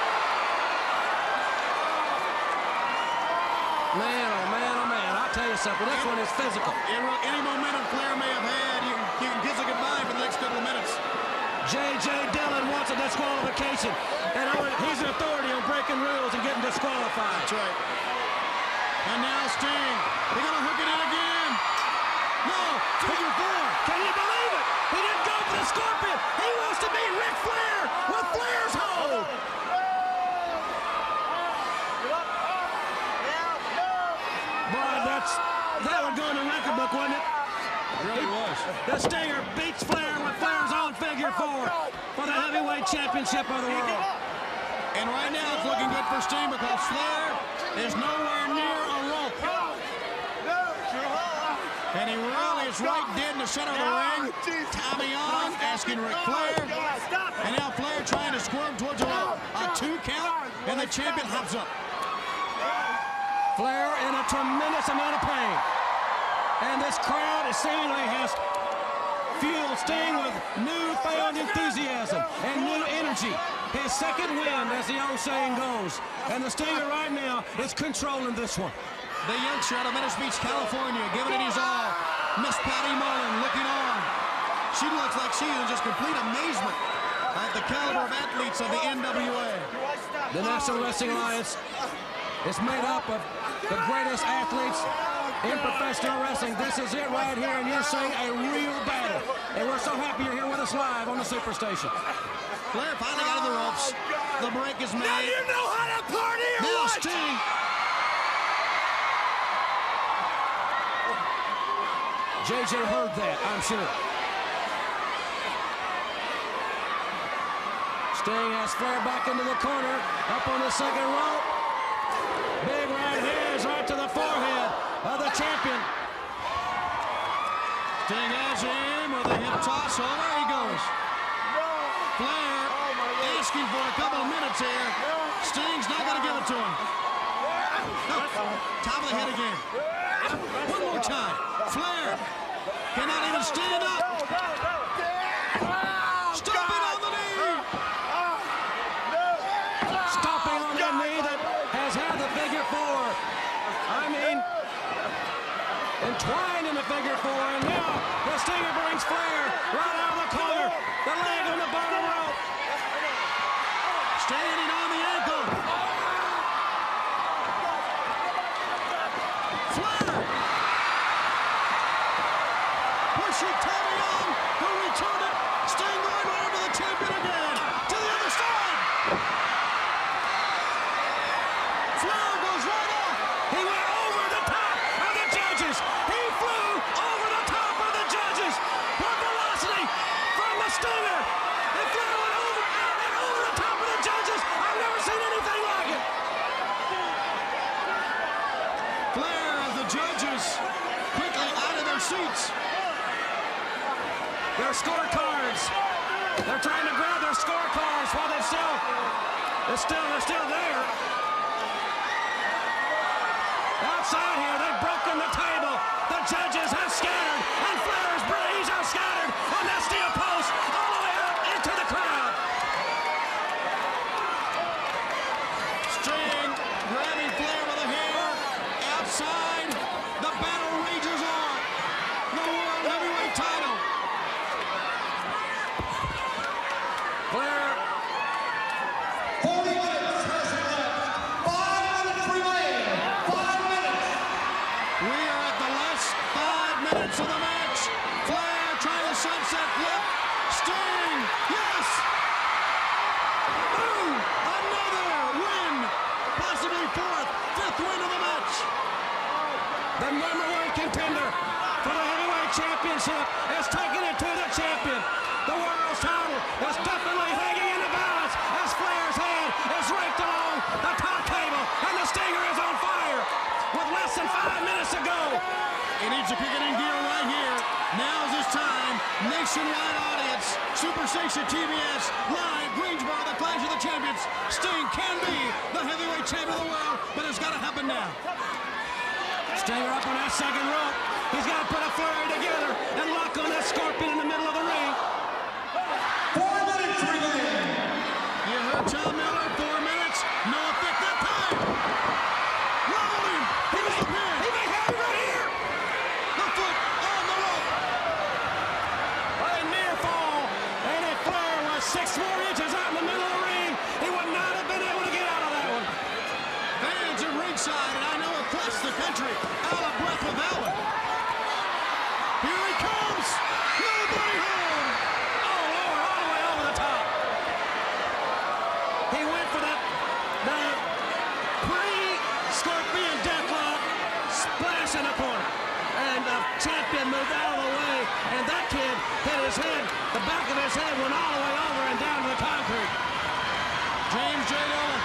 Man, oh, man, oh, man. I'll tell you something. This one is physical. Any momentum Flair may have had, you can, you can kiss a goodbye for the next couple of minutes. J J Dillon wants a disqualification. And he's an authority on breaking rules and getting disqualified. That's right. And now Sting. They're going to hook it in again. No, figure four. Can you believe it? He didn't go for the scorpion. He wants to beat Ric Flair with Flair's hold. Boy, that's, that would go in the record book, wouldn't it? It really was. The Stinger beats Flair with Flair's own figure four for the heavyweight championship of the world. And right now it's looking good for Sting because Flair is nowhere near a rope. And he really is right dead in the center of the ring. Tommy on, asking Ric Flair. And now Flair trying to squirm towards a rope. A two count, and the champion hops up. Flair in a tremendous amount of pain. And this crowd is seemingly has fueled Sting with newfound enthusiasm and new energy. His second wind, as the old saying goes. And the Stinger right now is controlling this one. The youngster out of Venice Beach, California, giving it his all. Miss Patty Mullen looking on. She looks like she is in just complete amazement at the caliber of athletes of the N W A. The National Wrestling Alliance is made up of the greatest athletes in professional wrestling. This is it right here, and you're seeing a real battle. And we're so happy you're here with us live on the Superstation. Flair finally got to the ropes. The break is made. Now you know how to party or Now what? Sting. J J heard that, I'm sure. Sting has Flair back into the corner, up on the second rope. Big right hands right to the forehead of the champion. Sting has him with a hip toss. Oh, there he goes. Flair asking for a couple of minutes here. Sting's not going to give it to him. Oh, top of the head again. One more time. Flair cannot even stand up. Stomping on the knee. Stomping on the knee that has had the figure four. I mean, entwined in the figure four. And now the Stinger brings Flair right out of the corner. The leg on the bottom rope. Standing on the ankle. Flair. Pushing Tully on. Who returned it. Sting going right over the champion again. To the other side. Flair goes right off. He went over the top of the judges. He flew over the top of the judges. What velocity from the Stinger. And Flair went over, out, and over the top of the judges. I've never seen anything like it. Flair as the judges quickly out of their seats. Their scorecards. They're trying to grab their scorecards while they're still, they're still, they're still there. Outside here, they've broken the table. The judges have scattered, and Flair's brains are scattered on that steel post all the way out into the crowd. Sting grabbing Flair by the hair. Outside, the battle rages on. The World Heavyweight title. Flair. forty minutes has left. Five minutes remain. Five minutes. We are at the last five minutes of the match. Flair trying to sunset flip. Sting, yes. Boom, another win. Possibly fourth, fifth win of the match. The number one contender for the heavyweight championship is taking it to the champion. The world's title is definitely hanging in the balance as Flair's head is raked along the top table and the Stinger is on fire with less than five minutes to go. He needs to kick it in gear right here. Now's his time. Nationwide audience. Super Station T V S live. Greensboro, the Clash of the Champions. Sting can be the heavyweight champion of the world, but it's got to happen now. Stinger up on that second rope. He's got to put a flurry together and lock on that scorpion in the middle of the ring. Four minutes remain. You heard John Miller, four minutes. No effect that time. Leveled him. He was up here. He may have it right here. The foot on the rope. A near fall. And if Flair was six more inches out in the middle of the ring, he would not have been able to get out of that one. Fans at ringside, and I know across the country, out of breath with that one. Here he comes. Nobody home. Oh, Lord, all the way over the top. He went for that, the pre-Scorpion deathlock splash in the corner. And the champion moved out of the way, and that kid hit his head. The back of his head went all the way over and down to the concrete. James J. Dillon.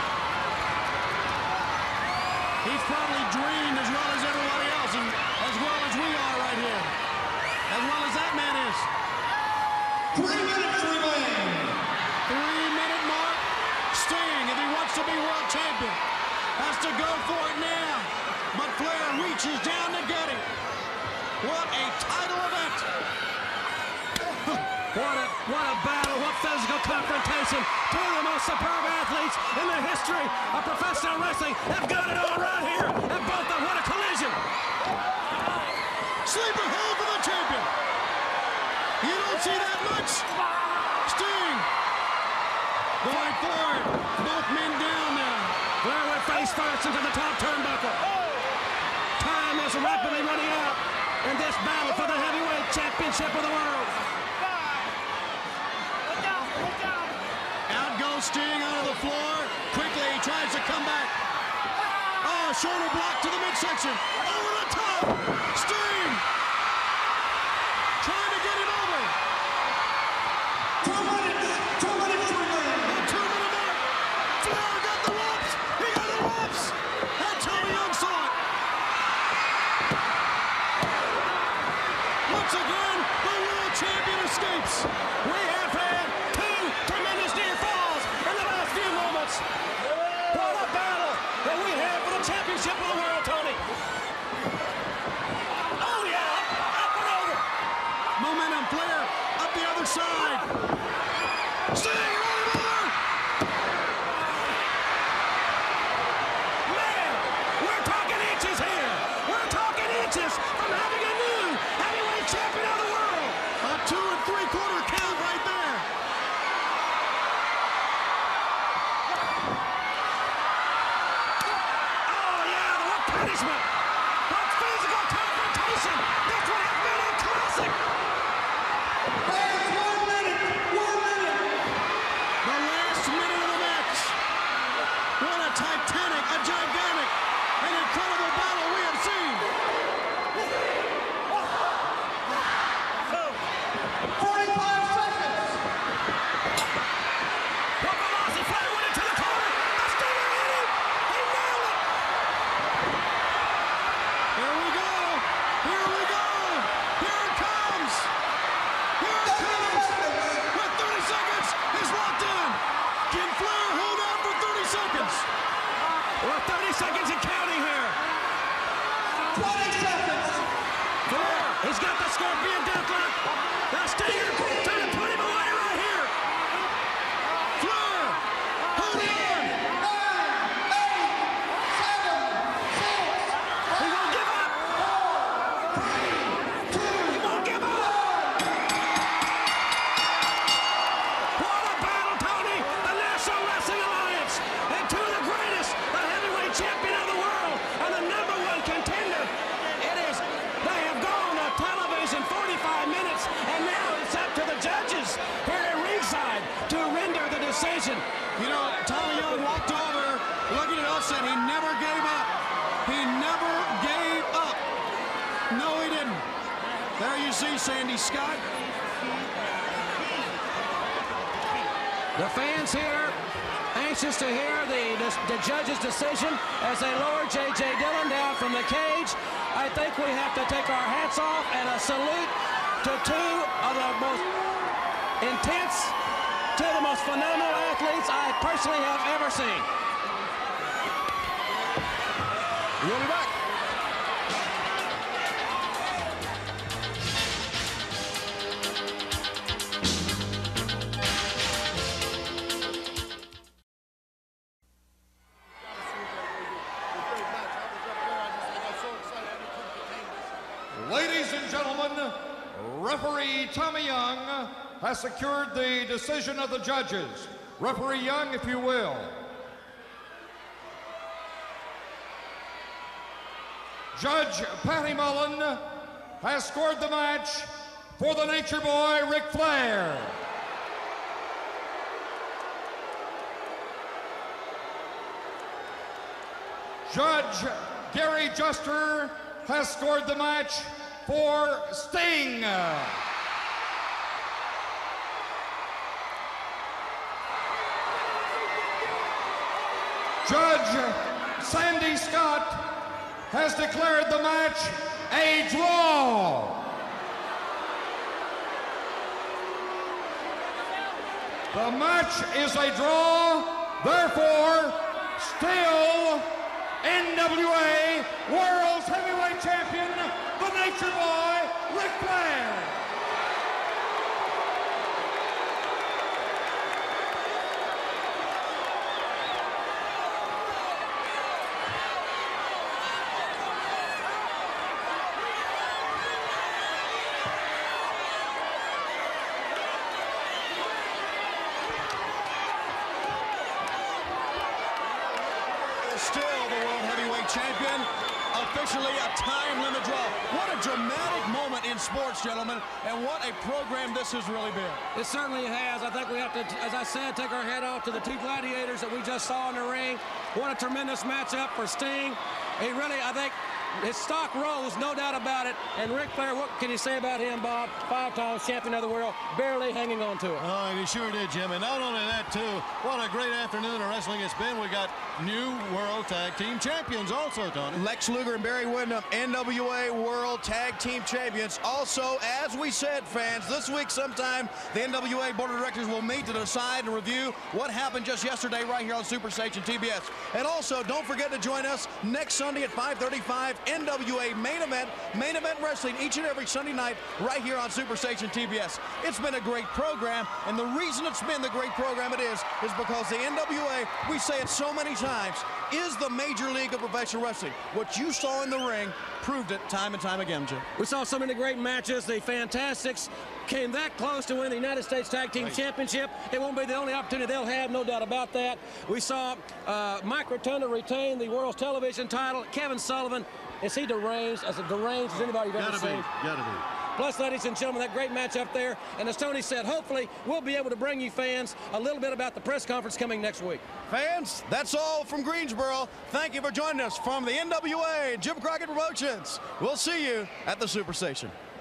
He's probably dreamed as well as everybody else, and as well as we are right here. As well as that man is. Three minutes remain. Three-minute mark. Sting, if he wants to be world champion, has to go for it now. But Flair reaches down to get it. What a title event. What a, what a battle, what physical confrontation. Two of the most superb athletes in the history of professional wrestling have got it all right here. And both of them, what a collision. Sleeper hold for the champion. You don't see that much. Sting going forward. Both men down now. Flair went face first into the top turnbuckle. Time is rapidly running out in this battle for the heavyweight championship of the world. Out goes Sting onto the floor. Quickly he tries to come back. Oh, shoulder block to the midsection. Over the top. Sting trying to get him over. Two minutes. Two minutes remain. Flair up the other side. Sting rolling over. Man, we're talking inches here. We're talking inches from having a new heavyweight champion of the world. A two and three quarter count right there. Oh yeah, what punishment. What physical confrontation. That's what has been a classic. One minute, one minute. The last minute of the match. What a titanic, a gigantic, an incredible battle we have seen. forty-five seconds. Paparazzi Flair went into the corner. The Stinger hit him. He nailed it. Here we go. Here we go. Here it comes. Here it comes. With thirty seconds, he's locked in. Can Flair hold on for thirty seconds? We're thirty seconds and counting here. twenty seconds. Flair, he's got the Scorpion Deathlock. The Stinger trying to put him away right here. Flair, holding on. Nine, eight, seven, six, He won't give up. He won't give up. What a battle, Tony. The National Wrestling Alliance and two of the greatest, the heavyweight champion of the world and the number one contender. It is, they have gone to television forty-five minutes, and now it's up to the judges here at ringside to render the decision. You know, Tommy Young walked over, looking at us, and he never gave up. He never gave up. No, he didn't. There you see Sandy Scott. The fans here anxious to hear the, the, the judge's decision as they lower J J Dillon down from the cage. I think we have to take our hats off and a salute to two of the most intense, two of the most phenomenal athletes I personally have ever seen. We'll be back. Ladies and gentlemen, referee Tommy Young has secured the decision of the judges. Referee Young, if you will. Judge Patty Mullen has scored the match for the Nature Boy, Ric Flair. Judge Gary Juster has scored the match for Sting. Judge Sandy Scott has declared the match a draw. The match is a draw, therefore, still N W A World's Heavyweight Champion, the Nature Boy, Ric Flair. Still the World Heavyweight Champion, officially a time limit draw. What a dramatic moment in sports, gentlemen, and what a program this has really been. It certainly has. I think we have to, as I said, take our head off to the two gladiators that we just saw in the ring. What a tremendous matchup for Sting. He really, I think, his stock rose, no doubt about it. And Ric Flair, what can you say about him, Bob? Five times champion of the world, barely hanging on to it. Oh, he sure did, Jim. And not only that, too, what a great afternoon of wrestling it's been. We got new World Tag Team Champions also, Tony. Lex Luger and Barry Windham, N W A World Tag Team Champions. Also, as we said, fans, this week sometime, the N W A Board of Directors will meet to decide and review what happened just yesterday right here on Super Station T B S. And also, don't forget to join us next Sunday at five thirty-five N W A Main Event, Main Event Wrestling each and every Sunday night right here on Superstation T B S. It's been a great program, and the reason it's been the great program it is is because the N W A, we say it so many times, is the major league of professional wrestling. What you saw in the ring proved it time and time again, Jim. We saw so many great matches. The Fantastics came that close to winning the United States Tag Team right. Championship. It won't be the only opportunity they'll have, no doubt about that. We saw uh, Mike Rotunda retain the World's Television title. Kevin Sullivan, is he deranged? As deranged as anybody you've ever Gotta seen? be, gotta be. Plus, ladies and gentlemen, that great match up there. And as Tony said, hopefully we'll be able to bring you fans a little bit about the press conference coming next week. Fans, that's all from Greensboro. Thank you for joining us from the N W A Jim Crockett Promotions. We'll see you at the Superstation.